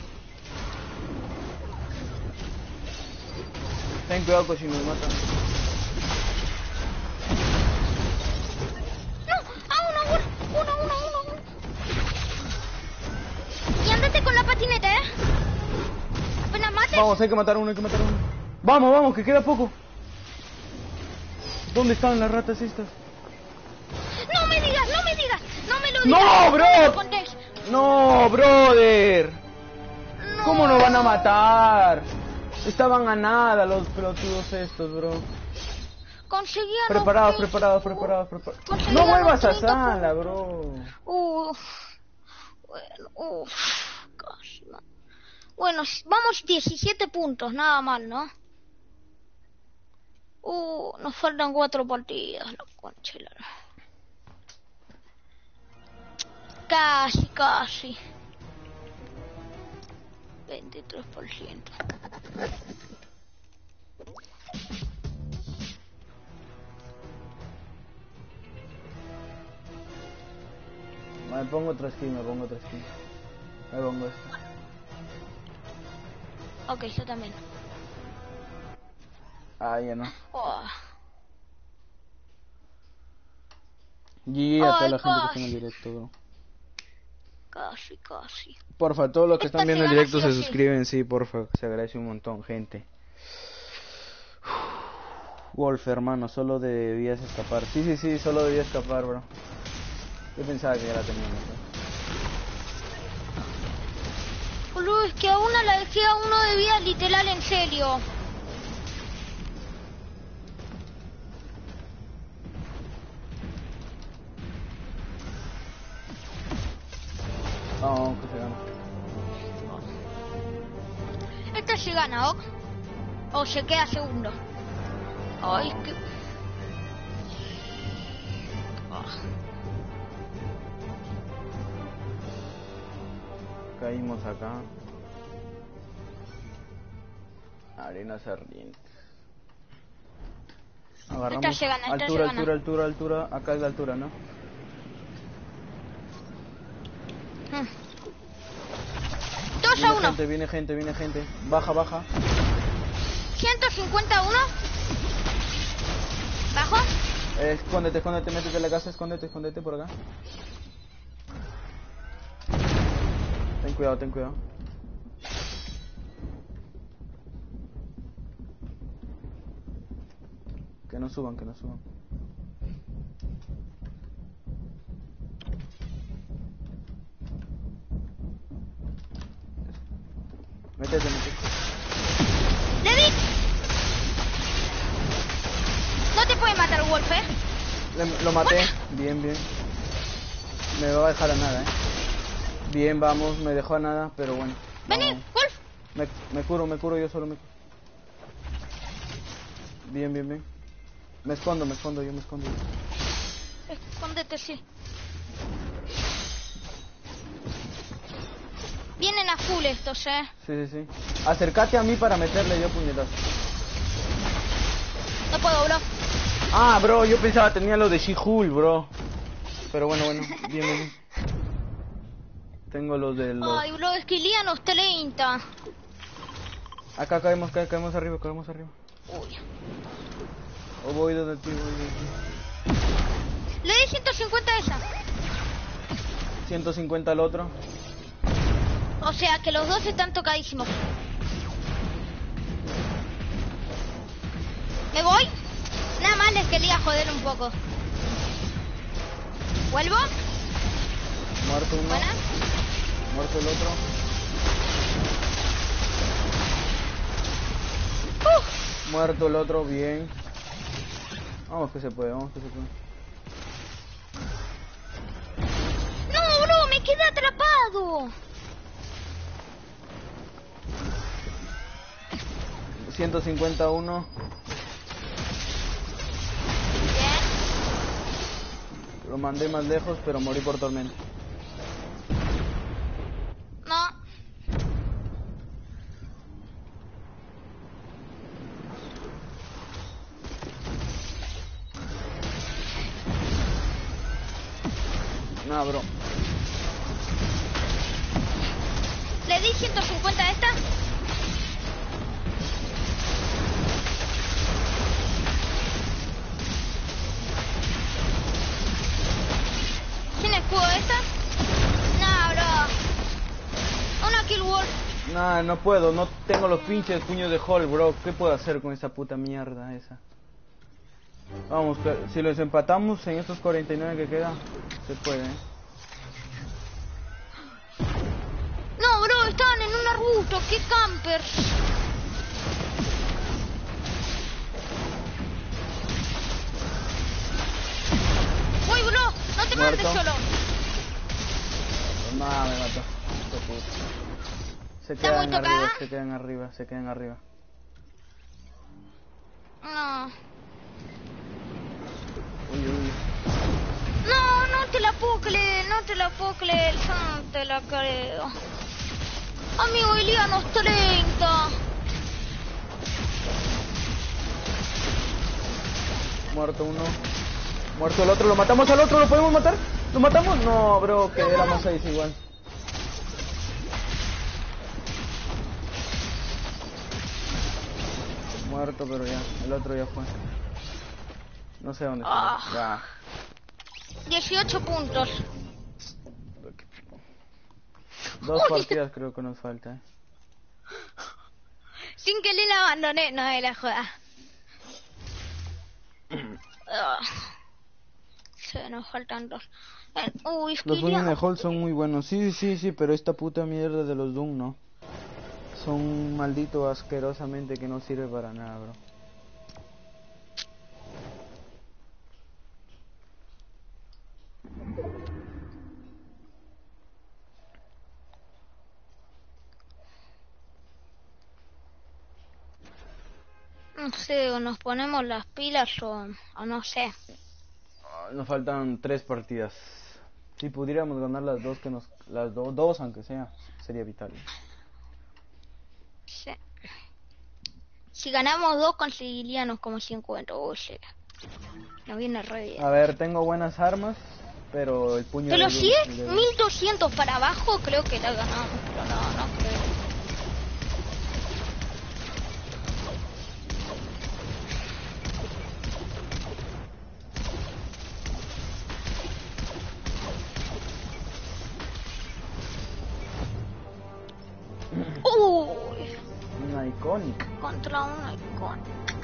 Ten cuidado que si nos matan. No, a uno, Wolf. Uno. Y andate con la patineta, Apenas mates. Vamos, hay que matar a uno. Vamos, que queda poco. ¿Dónde están las ratas estas? No me digas. No me lo digas. ¡No, bro! me lo contés. ¡No, brother! No. ¿Cómo nos van a matar? Estaban a nada los pelotudos estos, bro. Conseguían Preparados. Conseguían No vuelvas a 30 sala, bro. Bueno, casi, no. Bueno, vamos 17 puntos, nada mal, ¿no? Nos faltan 4 partidas, la concha de la... Casi. 23%. Me pongo otra skin. Me pongo esta. Ok, yo también. Ya no. Oh. GG a toda la gente que casi. está en el directo, bro. Casi. Porfa, todos los que Esta están viendo el se gana directo sí o se sí. suscriben, sí, porfa. Se agradece un montón, gente. Wolf, hermano, solo debías escapar. Sí, solo debía escapar, bro. Yo pensaba que ya la teníamos, Boludo, es que a una la dejé a uno de vida literal, en serio. Vamos, que se gana. Esta se gana, ¿ok? O se queda segundo. Ay, es que... Caímos acá. Arenas ardientes. Agarramos Esta se gana, esta se gana. altura. Acá es la altura, ¿no? Mm. 2-1. Viene gente. Baja. 151. Bajo. Escóndete, métete en la casa, escóndete por acá. Ten cuidado. Que no suban. Métete. ¡Le di! No te puede matar Wolf, Lo maté. Bien. Me va a dejar a nada, Bien, vamos, me dejó a nada, pero bueno. Vení, Vamos. Wolf. Me curo, yo solo me curo. Bien. Me escondo. Escóndete, sí. Vienen a full estos, Sí. Acércate a mí para meterle yo puñetazo. No puedo, bro. Ah, bro, yo pensaba tenía lo de She-Hulk, bro. Pero bueno, bien. Tengo los de los... Ay, bro, es que Ilianos 30. Acá caemos arriba. Uy. O voy donde ti. Le di 150 a esa. 150 al otro. O sea que los dos están tocadísimos. ¿Me voy? Nada más les quería joder un poco. ¿Vuelvo? Muerto uno. Buena. Muerto el otro. Muerto el otro, bien. Vamos que se puede. No, bro, me quedé atrapado. 151. Bien. Lo mandé más lejos, pero morí por tormenta. No. No, bro. Le di 150 a esta. ¿Tiene escudo esta? No, bro. Una kill wolf. Nah, no puedo, no tengo los pinches puños de Hulk, bro. ¿Qué puedo hacer con esa puta mierda esa? Vamos, si los empatamos en estos 49 que queda, se puede, No, bro, estaban en un arbusto. ¡Qué campers! ¡Uy, bro! ¡No te mandes Muerto. solo! No, me mató. Hijo de puta. Se ¿Está muy quedan arriba, tocada? se quedan arriba. No. Uy. No, no te la puedo creer, no te la creo. Amigo Ilianos 30. Muerto uno. Muerto el otro, ¿lo matamos al otro? ¿Lo podemos matar? ¿Lo matamos? No, bro, que éramos 6 igual. Muerto, pero ya, el otro ya fue. No sé dónde está. Ya. 18 puntos. Dos Uy. partidas creo que nos falta, Sin que la abandoné, no de la joda. Se nos faltan dos. Uy, es que Los puños de Ilianos- Hulk son muy buenos. Sí, pero esta puta mierda de los Doom no. Son maldito asquerosamente que no sirve para nada, bro. No sé, o nos ponemos las pilas o no sé. Nos faltan 3 partidas. Si pudiéramos ganar las dos dos aunque sea, sería vital. Sí. Si ganamos dos conseguiríamos como 50. Uy, sí. Nos viene re bien. A ver, tengo buenas armas, pero el puño... Pero de si es de- 1200 para abajo, creo que la ganamos. Pero no creo. Uy, Una icónica. contra un icon.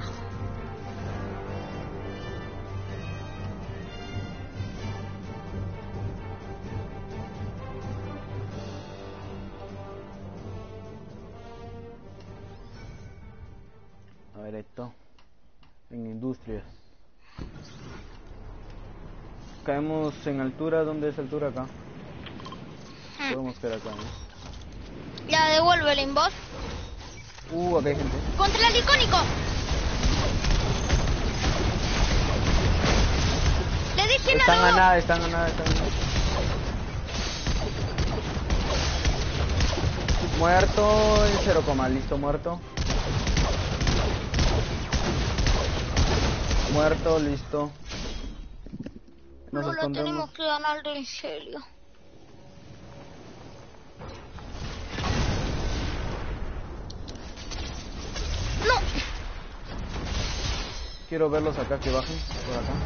A ver esto. En industrias. Caemos en altura. ¿Dónde es altura acá? Podemos quedar acá, ¿no? Ya devuelve el inbox. Acá hay gente. Contra el icónico. Le dije Están a nada. nada, están a nada, están a nada. Muerto en 0, listo, muerto. Muerto, listo. Nos No lo escondemos. tenemos que ganar en serio. No. Quiero verlos acá, que bajen. Por acá.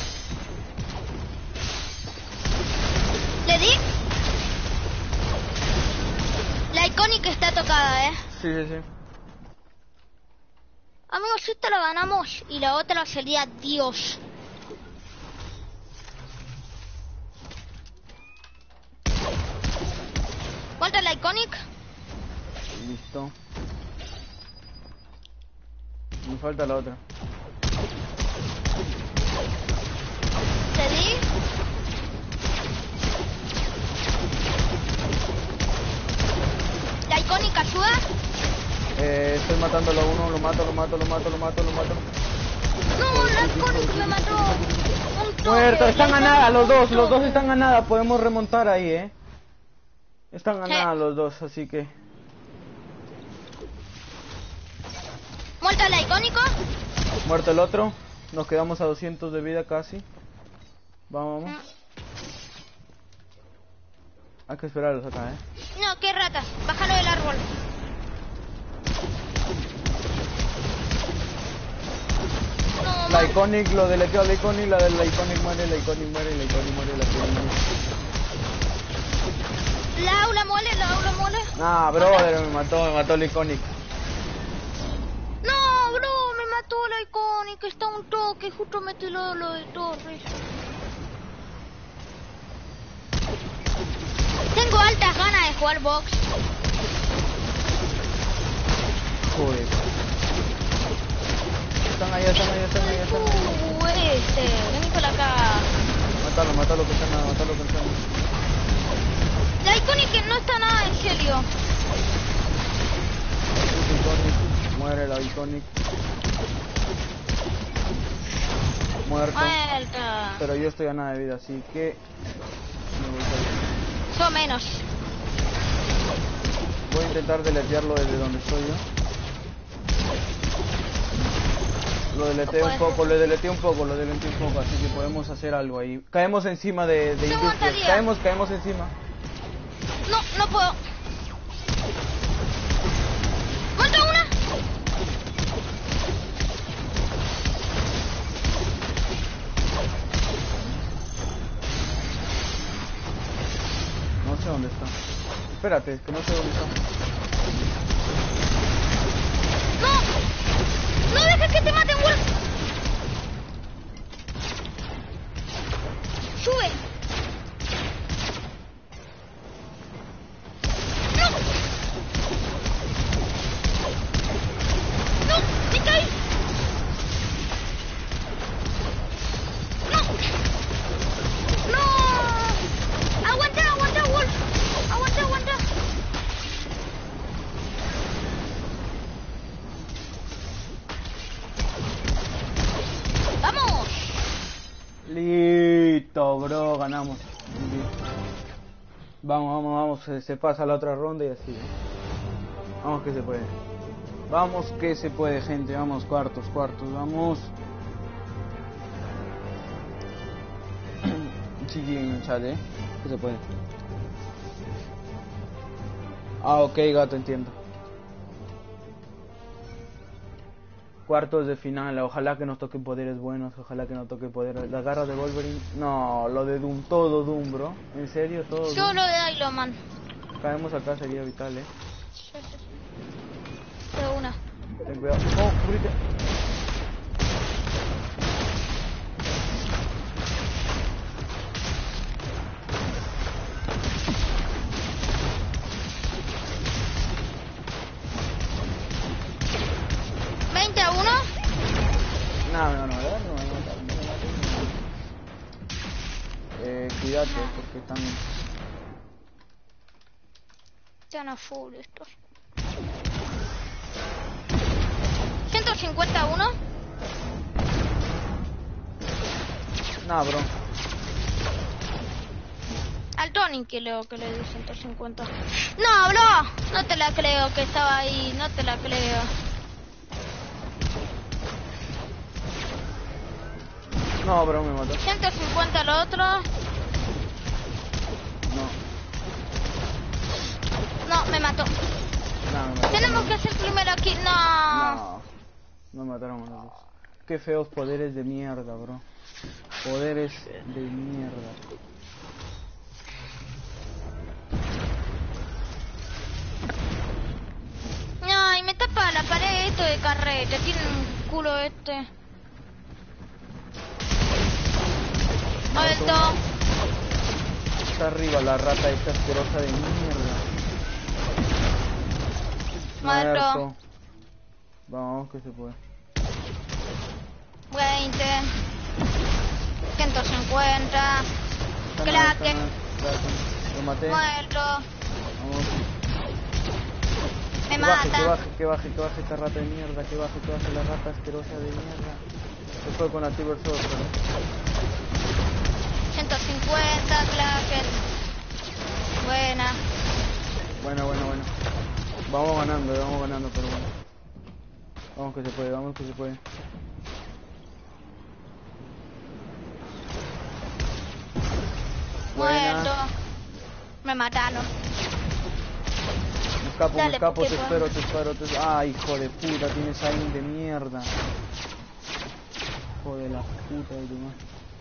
¿Le di? La icónica está tocada, Sí, sí, sí. Amigos, esta la ganamos y la otra sería Dios. ¿Cuánta es la icónica? Listo. Me falta la otra. ¿Te di? ¿La icónica ayuda? Estoy matándolo a uno, lo mato. No, la icónica me mató. Un toque. Muerto, están La a nada, los icónica, dos un toque. están a nada, podemos remontar ahí, Están a Sí. nada los dos, así que... ¿Muerta la icónica? Muerto el otro, nos quedamos a 200 de vida casi. Vamos. Hay que esperarlos acá, No, qué ratas. Bájalo del árbol. No, La man. Iconic, lo deleteo a la Iconic, la de la Iconic muere, la Iconic muere, la Iconic muere, la Iconic muere. La aula mole. Ah, brother, me mató la Iconic. No, bro, me mató la icónica. Está un toque. Justo metí lo de Torres. Tengo altas ganas de jugar box. Joder. Están ahí. Vení por acá. Mátalo que están nada, La icónica no está nada en serio. Iconic, muere la Iconic. Muerto. Muerta. Pero yo estoy a nada de vida, así que... me voy a ir. Yo menos. Voy a intentar deletearlo desde donde estoy yo. Lo deleteé un poco, así que podemos hacer algo ahí. Caemos encima de Se industrias. aguantaría. Caemos encima. No puedo. ¿Cuánto una? No sé dónde está. Espérate, que no sé dónde está. No dejes que te maten, Wolf. Sube. No, me caí. No. Aguanta, Wolf. Aguanta. Vamos. Listo, bro, ganamos. Vamos, se pasa la otra ronda y así. Vamos que se puede. Vamos que se puede, gente. Vamos, cuartos, vamos. chiqui en el chat, que se puede. Ah, ok, gato, entiendo. Cuartos de final, ojalá que nos toquen poderes buenos, ojalá que nos toque poderes. La garra de Wolverine, no, lo de Doom, todo Doom, bro. ¿En serio? Todo Doom. Yo lo de Iron Man. Caemos acá, sería vital, Sí. De una. Ten cuidado. Oh, cúbrete. Cuídate, porque están... Están a full estos. 151. Nah, bro. Al Tony que le di 150. No, bro. No te la creo que estaba ahí. No te la creo. No, bro, me mató. 150 al otro. No, me mató. No, me mató. Tenemos que hacer primero aquí. No. No, me mataron a los dos. Qué feos poderes de mierda, bro. Poderes de mierda. Ay, me tapa la pared esto de carrete. Tiene un culo este. Alto. Está arriba la rata esta asquerosa de mierda. Muerto. Vamos, que se puede. 20. 150. Kraken. Lo maté. Muerto. Vamos. Me mata. Que baje esta rata de mierda. Que baje la rata asquerosa de mierda. Se fue con la Tibersource, 150, Kraken. Buena. Bueno. Vamos ganando, pero bueno. Vamos que se puede. Buena. Muerto. Me mataron. Me escapo, te espero. Ay, hijo de puta, tienes aim de mierda. Hijo de la puta de tu madre.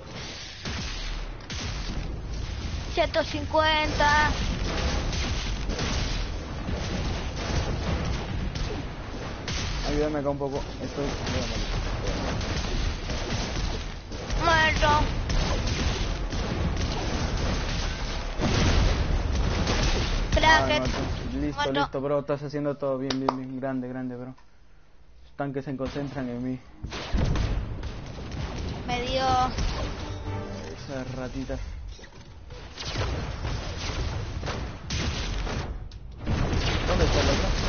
150. Ayúdame acá un poco. Estoy... Muerto. Kraken. Listo, bro. Estás haciendo todo bien. Grande, bro. Los tanques se concentran en mí. Me dio... Esas ratitas. ¿Dónde está el otro?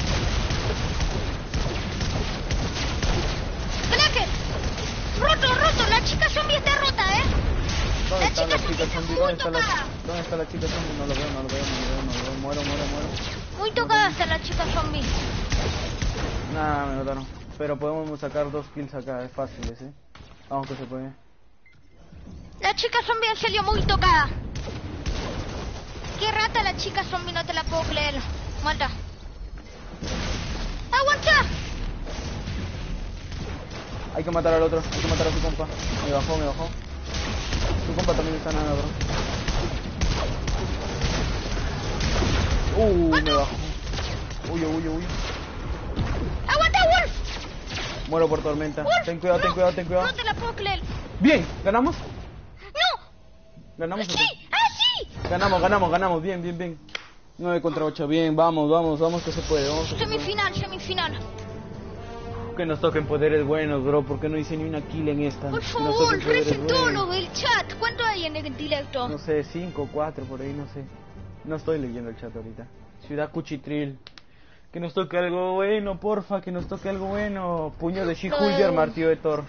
Kraken. Roto. La chica zombie está rota, ¿Dónde está la chica zombie zombie? ¿Dónde está la chica zombie? No lo veo. Muero. Muy tocada está la chica zombie. Nah, me mataron. Pero podemos sacar 2 kills acá, es fácil, Vamos que se puede. La chica zombie en serio muy tocada. Qué rata la chica zombie, no te la puedo creer. Muerta. ¡Aguanta! Hay que matar al otro, hay que matar a su compa. Me bajó. Su compa también está nada, bro. Me bajó. Huyo. ¡Aguanta, Wolf! Muero por tormenta. Wolf, Ten cuidado. No te la puedo creer. Bien, ¿ganamos? ¡No! ¿Ganamos? ¡Sí! ¡Ah, sí! Ganamos, bien. 9 contra 8, bien, vamos que se puede. Semifinal. Que nos toquen poderes buenos, bro, porque no hice ni una kill en esta. Por Que nos favor, toquen poderes recen todo buenos. lo del chat. ¿Cuánto hay en el directo? No sé, 5, 4, por ahí, no sé. No estoy leyendo el chat ahorita. Ciudad Cuchitril. Que nos toque algo bueno, porfa, que nos toque algo bueno. Puño de She-Hulk, martillo de Thor.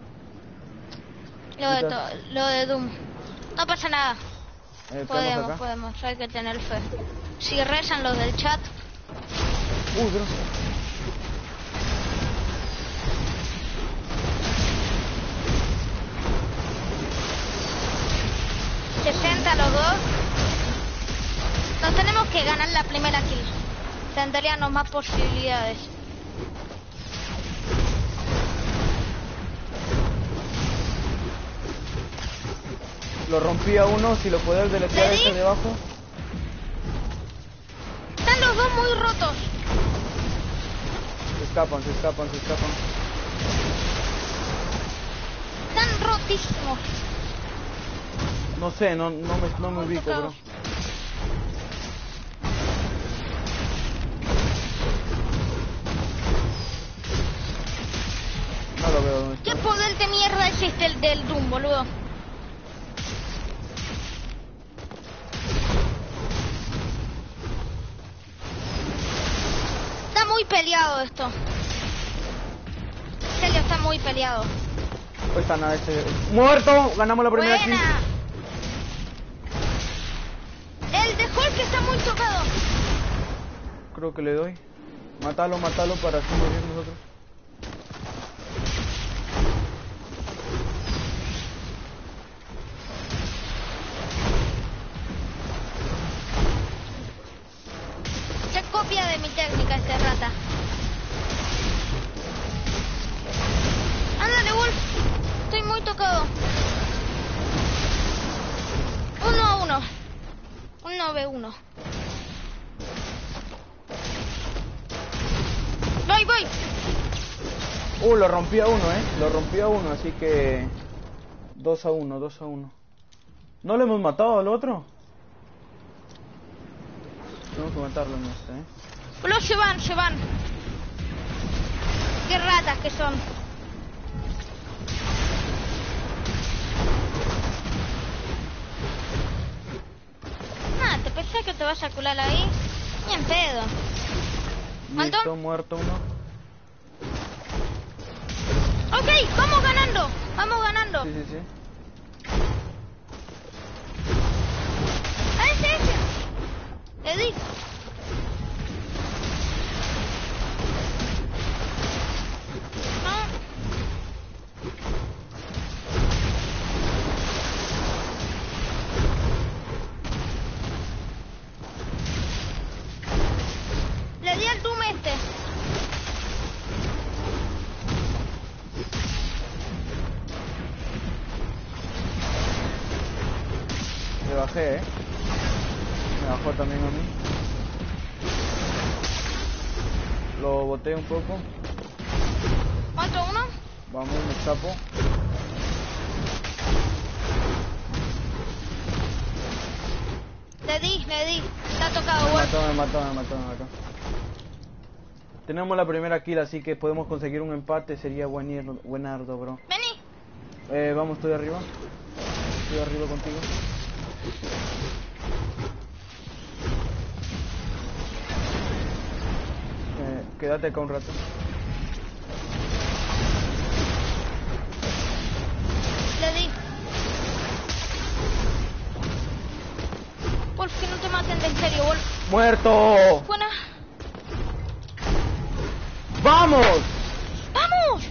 Lo de Doom. No pasa nada. Acá. Podemos, hay que tener fe. Si rezan los del chat. Bro. Nos tenemos que ganar la primera kill. Tendríamos más posibilidades. Lo rompí a uno, si lo puedes deletear ¿Le di? ese de abajo. Están los dos muy rotos. Se escapan. Están rotísimos. No sé, no me Muy ubico, tocados. bro. No lo veo dónde ¿Qué está. poder de mierda es este el del Doom, boludo? Está muy peleado esto. En serio, está muy peleado. Pues está nada, ese. ¡Muerto! Ganamos la primera kill. Buena. El de Hulk está muy tocado. Creo que le doy. Mátalo para así morir nosotros. Qué copia de mi técnica este rata. Ándale, Wolf. Estoy muy tocado. 1-1. 1v1. Voy. Lo rompí a uno, Lo rompí a uno, así que... 2-1. ¿No le hemos matado al otro? Tenemos que matarlo en este, Los se van. Qué ratas que son. ¿Te pensás que te vas a cular ahí? Ni en pedo. ¿Alto? Listo, muerto uno. Ok, vamos ganando. Sí. Ese. Le di. No. Le di al Doom este. Le bajé, Me bajó también a mí. Lo boté un poco. ¿Cuánto uno? Vamos, me escapo. Le di. Está tocado, Me Wolf. mató. Tenemos la primera kill, así que podemos conseguir un empate. Sería buenardo, bro. Vení. Vamos, estoy arriba contigo. Quédate acá un rato. Le di. Wolf, que no te maten de en serio, Wolf. ¡Muerto! Buena. ¡Vamos! ¡Vamos!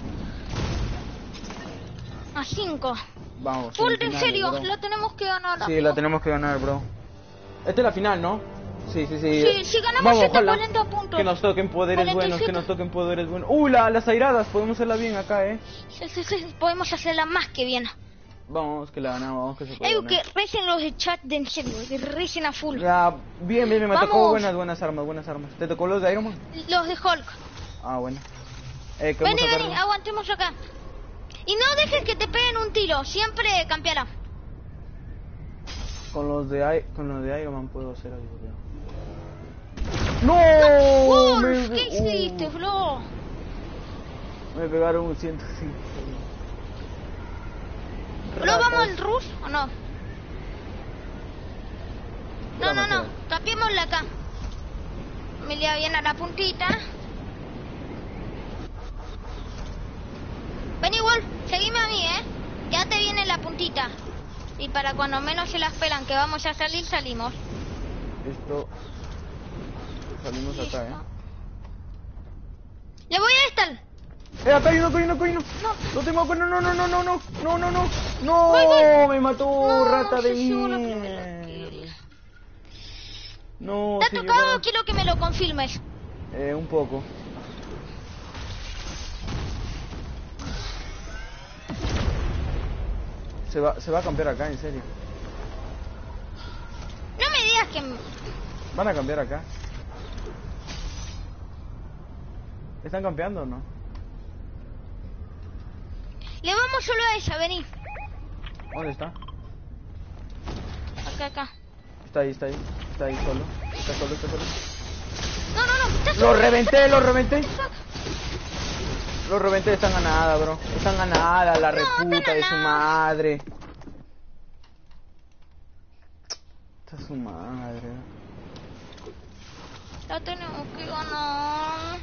A 5. Vamos. Wolf, en semifinales, serio, bro. la tenemos que ganar. Sí, la tenemos que ganar, bro. Esta es la final, ¿no? Sí. Sí, si ganamos Vamos, 140 puntos. Que nos toquen poderes 47. buenos, las airadas, podemos hacerla bien acá, Sí, podemos hacerla más que bien. Vamos, que la ganamos, vamos, que se puede ganar. Que recen los de chat de en serio, que recen a full. Ya, bien, me Vamos. tocó buenas armas. ¿Te tocó los de Iron Man? Los de Hulk. Ah, bueno. Vení, aguantemos acá. Y no dejes que te peguen un tiro, siempre campeala. Con los de Iron Man puedo hacer algo, creo. ¡No! Wolf, ¿qué hiciste, bro? Me pegaron un 105. ¿Lo vamos al rush o no? No, Vamos. cambiémosla acá. Me lea bien a la puntita. Vení, Wolf, seguime a mí, Ya te viene la puntita. Y para cuando menos se la esperan que vamos a salir, salimos. Listo. Salimos Listo. acá, Le voy a estar. Acá hay uno. No. Lo tengo, no. Voy. Me mató, No, rata de se llevó la primera mierda. kill. No, ¿Te ha si tocado llegaron- o quiero que me lo confirmes? Un poco. Se va a cambiar acá, en serio. No me digas que... ¿Van a cambiar acá? ¿Están campeando o no? Le vamos solo a esa, vení. ¿Dónde está? Acá. Está ahí solo. Está solo. No, está ¡Lo solo. reventé! Los reventé, están a nada, bro. Están a nada, la reputa están a de su nada. madre. Esta es su madre. La tenemos que ganar.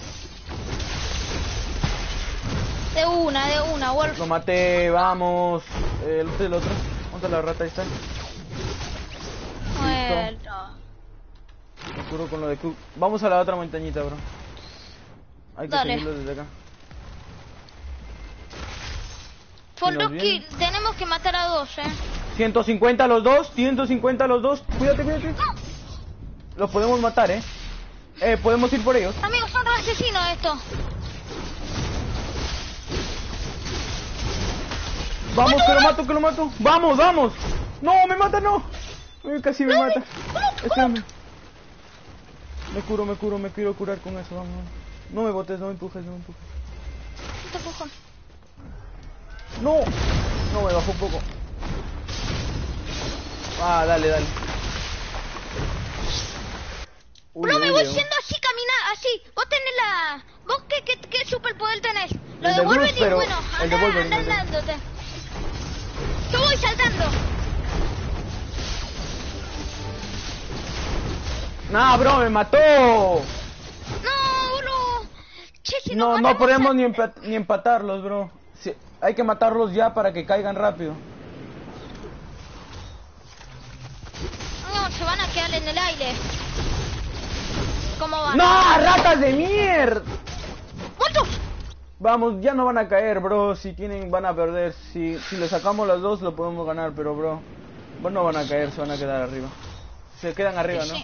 De una, Wolf. Lo maté, vamos. El otro. ¿Dónde está la rata? Ahí está. Muerto. Me curo con lo de Cook. Vamos a la otra montañita, bro. Hay que Dale. seguirlo desde acá. Foldoski, vienen. tenemos que matar a 2, 150 los dos. Cuídate. Los podemos matar, podemos ir por ellos. Amigos, son dos asesinos estos. Vamos, que lo mato. Vamos. No, me mata, no. Uy, casi me mata. Espérame. Me quiero curar con eso, vamos. No me botes, no me empujes. Este empujón. No, me bajó un poco. Ah, dale. Bro, me voy Leo. siendo así, caminar, así. Vos tenés la... ¿Vos qué superpoder tenés? Lo El de de Bruce, Wolverine, pero bueno, el de Wolverine, anda el de- andándote. Yo voy saltando. Nah, bro, me mató. No, bro. Che, si No ganamos podemos a- ni empatarlos, bro. Sí, hay que matarlos ya para que caigan rápido. No, se van a quedar en el aire. ¿Cómo van? ¡No, ratas de mierda! ¡Muertos! Vamos, ya no van a caer, bro. Si tienen, van a perder. Si le sacamos las dos, lo podemos ganar, pero, bro, no van a caer, se van a quedar arriba. Se quedan arriba, ¿no? Sí.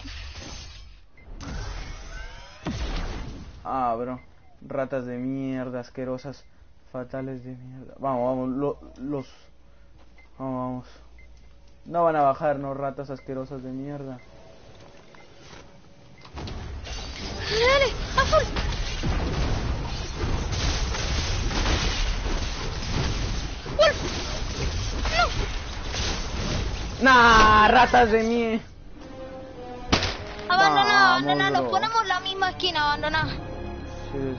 Ah, bro. Ratas de mierda, asquerosas, fatales de mierda. Vamos, Vamos. No van a bajar, no, ratas asquerosas de mierda. Dale, azul. Wolf. No. Nah, ratas de mierda. Abandonado, Vamos, nos bro. ponemos la misma esquina, abandonada. Sí.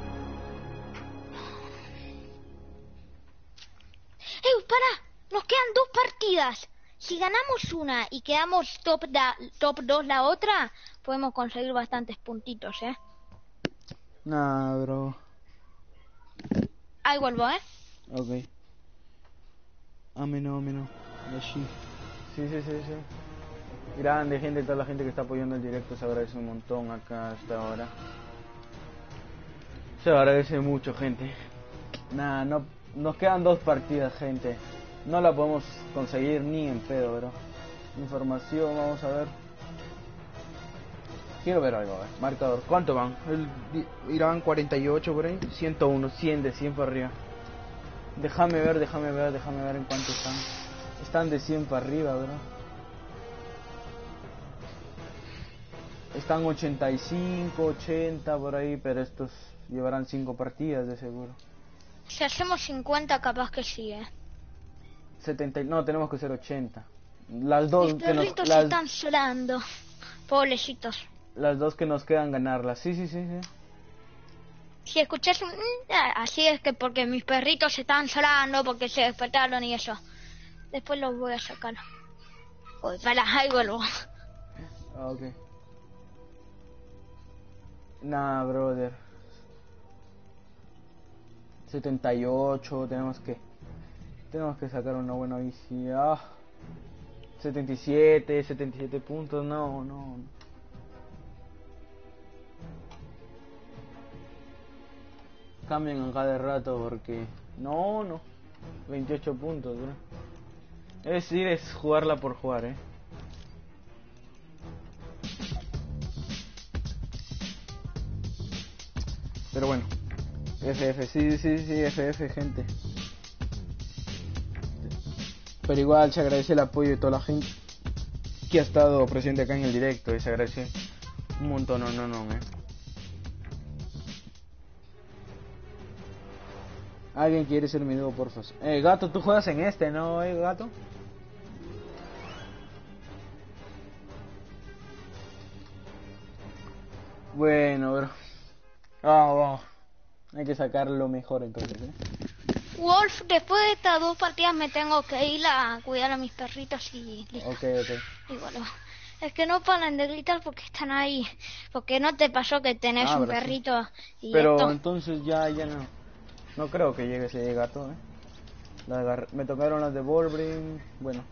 Pará, nos quedan 2 partidas. Si ganamos una y quedamos top 2 la otra, podemos conseguir bastantes puntitos, Nah, bro. Ahí vuelvo, Ok. Ameno. Así. Sí. Grande gente, toda la gente que está apoyando el directo, se agradece un montón acá hasta ahora. Se agradece mucho, gente. Nah, no, nos quedan 2 partidas, gente. No la podemos conseguir ni en pedo, bro. Información, vamos a ver. Quiero ver algo, a ver. Marcador, ¿cuánto van? Irán 48 por ahí. 101, 100 de 100 para arriba. Déjame ver en cuánto están. Están de 100 para arriba, bro. Están 85, 80 por ahí, pero estos llevarán 5 partidas de seguro. Si hacemos 50, capaz que sí, 70, no, tenemos que ser 80. Las dos Mis que nos, perritos las, están llorando. Pobrecitos. las dos que nos quedan ganarlas. Sí. Si escuchás un... así es que porque mis perritos están llorando, porque se despertaron y eso. Después los voy a sacar. Uy, para, ahí vuelvo. Ah, ok. Nah, brother. 78, tenemos que sacar una buena bici. 77 puntos, no. Cambien a cada rato porque... No. 28 puntos, bro. Es jugarla por jugar, Pero bueno. FF, sí, FF, gente. Pero igual se agradece el apoyo de toda la gente que ha estado presente acá en el directo. Y se agradece un montón, no. Alguien quiere ser mi dúo, porfa. Gato, tú juegas en este, ¿no, gato? Bueno, bro. Vamos. Hay que sacar lo mejor entonces, Wolf, después de estas 2 partidas me tengo que ir a cuidar a mis perritos y listo. Ok. Y bueno, es que no paran de gritar porque están ahí. Porque no te pasó que tenés un perrito sí. y Pero esto. entonces ya no. No creo que llegue ese gato, me tocaron las de Wolverine. Bueno.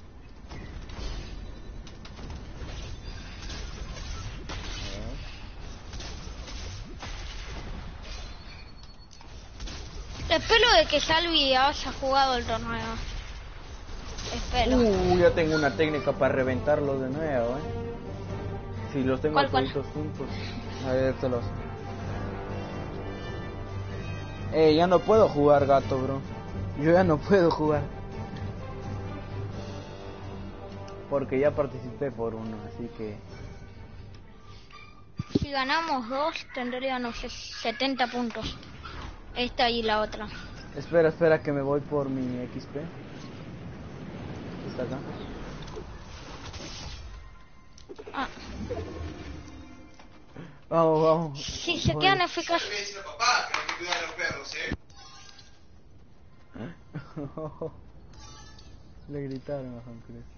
Espero de que Salvi haya jugado el torneo. Espero. Ya tengo una técnica para reventarlos de nuevo, Si los tengo todos juntos. A ver, ya no puedo jugar, gato, bro. Yo ya no puedo jugar. Porque ya participé por uno, así que... Si ganamos 2, tendríamos 70 puntos. Esta y la otra. Espera que me voy por mi XP. Está acá. Vamos. Si se quedan eficaces. Le gritaron a Juan Cruz.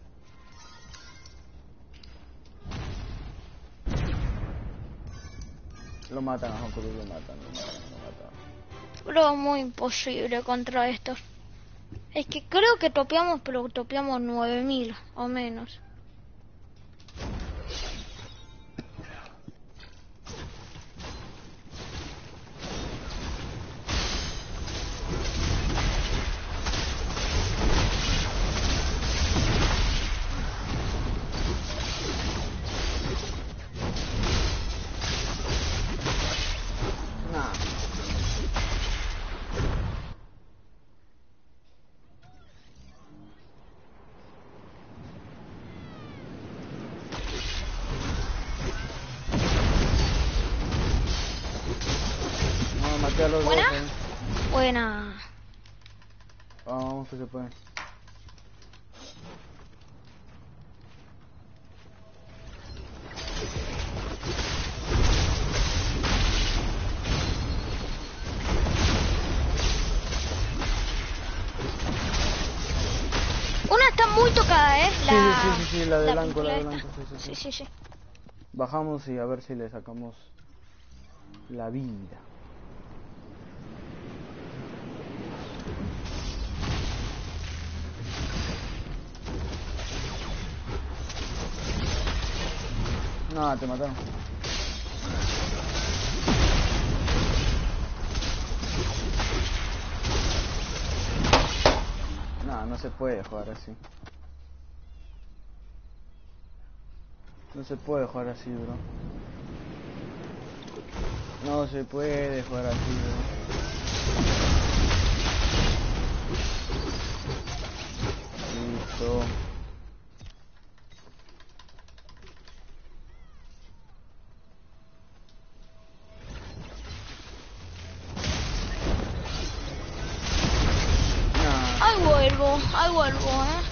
Lo matan a Juan Cruz, lo matan. Pero muy imposible contra estos. Es que creo que topeamos, pero topeamos 9000 o menos. Buena. Vamos, que se puede. Una está muy tocada, Sí, la de blanco, Sí. Bajamos y a ver si le sacamos la vida. No, te mataron. No se puede jugar así. No se puede jugar así, bro. No se puede jugar así, bro. Listo. Ahí vuelvo,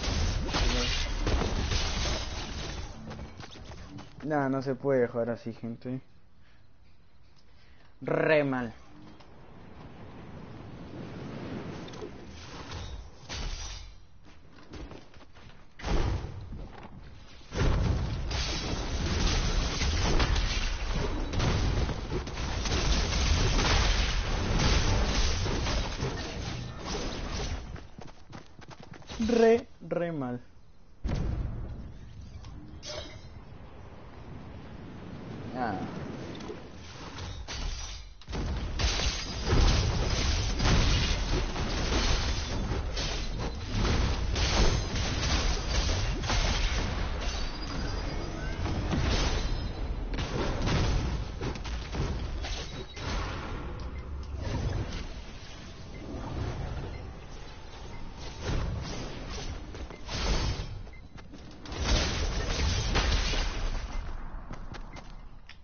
No se puede jugar así, gente. Re mal. Re mal.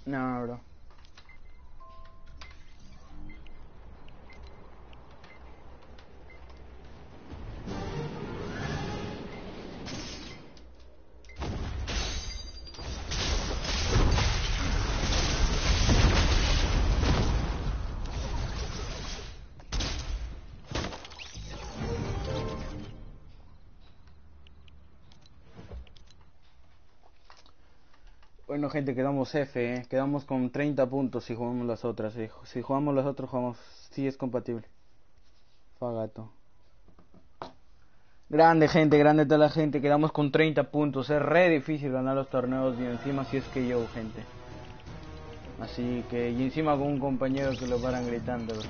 No, bro. Bueno, gente, quedamos F, quedamos con 30 puntos si jugamos las otras. Si jugamos las otras, jugamos. Sí, es compatible. Fagato. Grande, gente, grande toda la gente. Quedamos con 30 puntos. Es re difícil ganar los torneos y encima si es que yo, gente. Así que, y encima con un compañero que lo paran gritando, bro.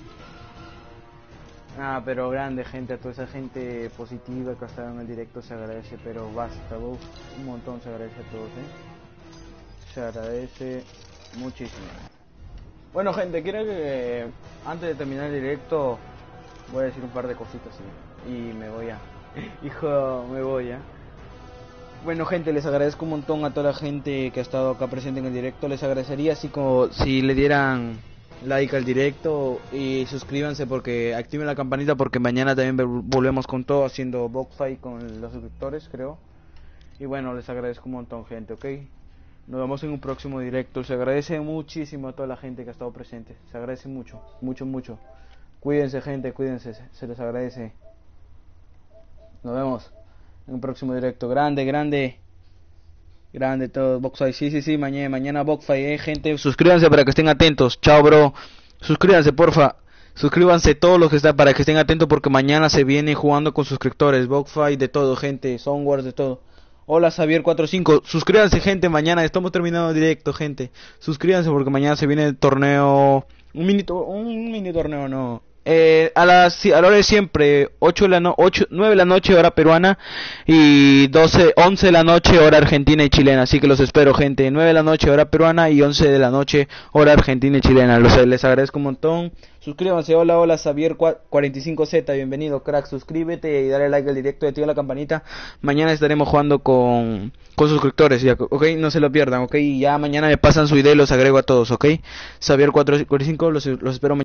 Pero grande, gente, a toda esa gente positiva que ha estado en el directo se agradece, pero basta, vos. Un montón se agradece a todos, se agradece muchísimo. Bueno, gente, quiero que antes de terminar el directo voy a decir un par de cositas y me voy a hijo, me voy a. Bueno, gente, les agradezco un montón a toda la gente que ha estado acá presente en el directo. Les agradecería así como si le dieran like al directo y suscríbanse, porque activen la campanita, porque mañana también volvemos con todo haciendo box fight con los suscriptores, creo. Y bueno, les agradezco un montón, gente, ¿ok? Nos vemos en un próximo directo. Se agradece muchísimo a toda la gente que ha estado presente. Se agradece mucho, mucho, mucho. Cuídense, gente, cuídense. Se les agradece. Nos vemos en un próximo directo. Grande, grande. Grande todo. Boxfight. Sí. Mañana Boxfight, gente. Suscríbanse para que estén atentos. Chao, bro. Suscríbanse, porfa. Suscríbanse todos los que están para que estén atentos, porque mañana se viene jugando con suscriptores. Boxfight de todo, gente. Soundwars de todo. Hola Xavier45, suscríbanse, gente, mañana estamos terminando directo, gente. Suscríbanse porque mañana se viene el torneo, un mini torneo, no. A la hora de siempre, 9 de la noche hora peruana y 11 de la noche hora argentina y chilena. Así que los espero, gente. 9 de la noche hora peruana y 11 de la noche hora argentina y chilena. Les agradezco un montón. Suscríbanse. Hola Xavier45Z, bienvenido, crack. Suscríbete y dale like al directo y activa la campanita. Mañana estaremos jugando con suscriptores, ya, ok, no se lo pierdan, ok. Ya mañana me pasan su idea y los agrego a todos, ok. Xavier45, los espero mañana.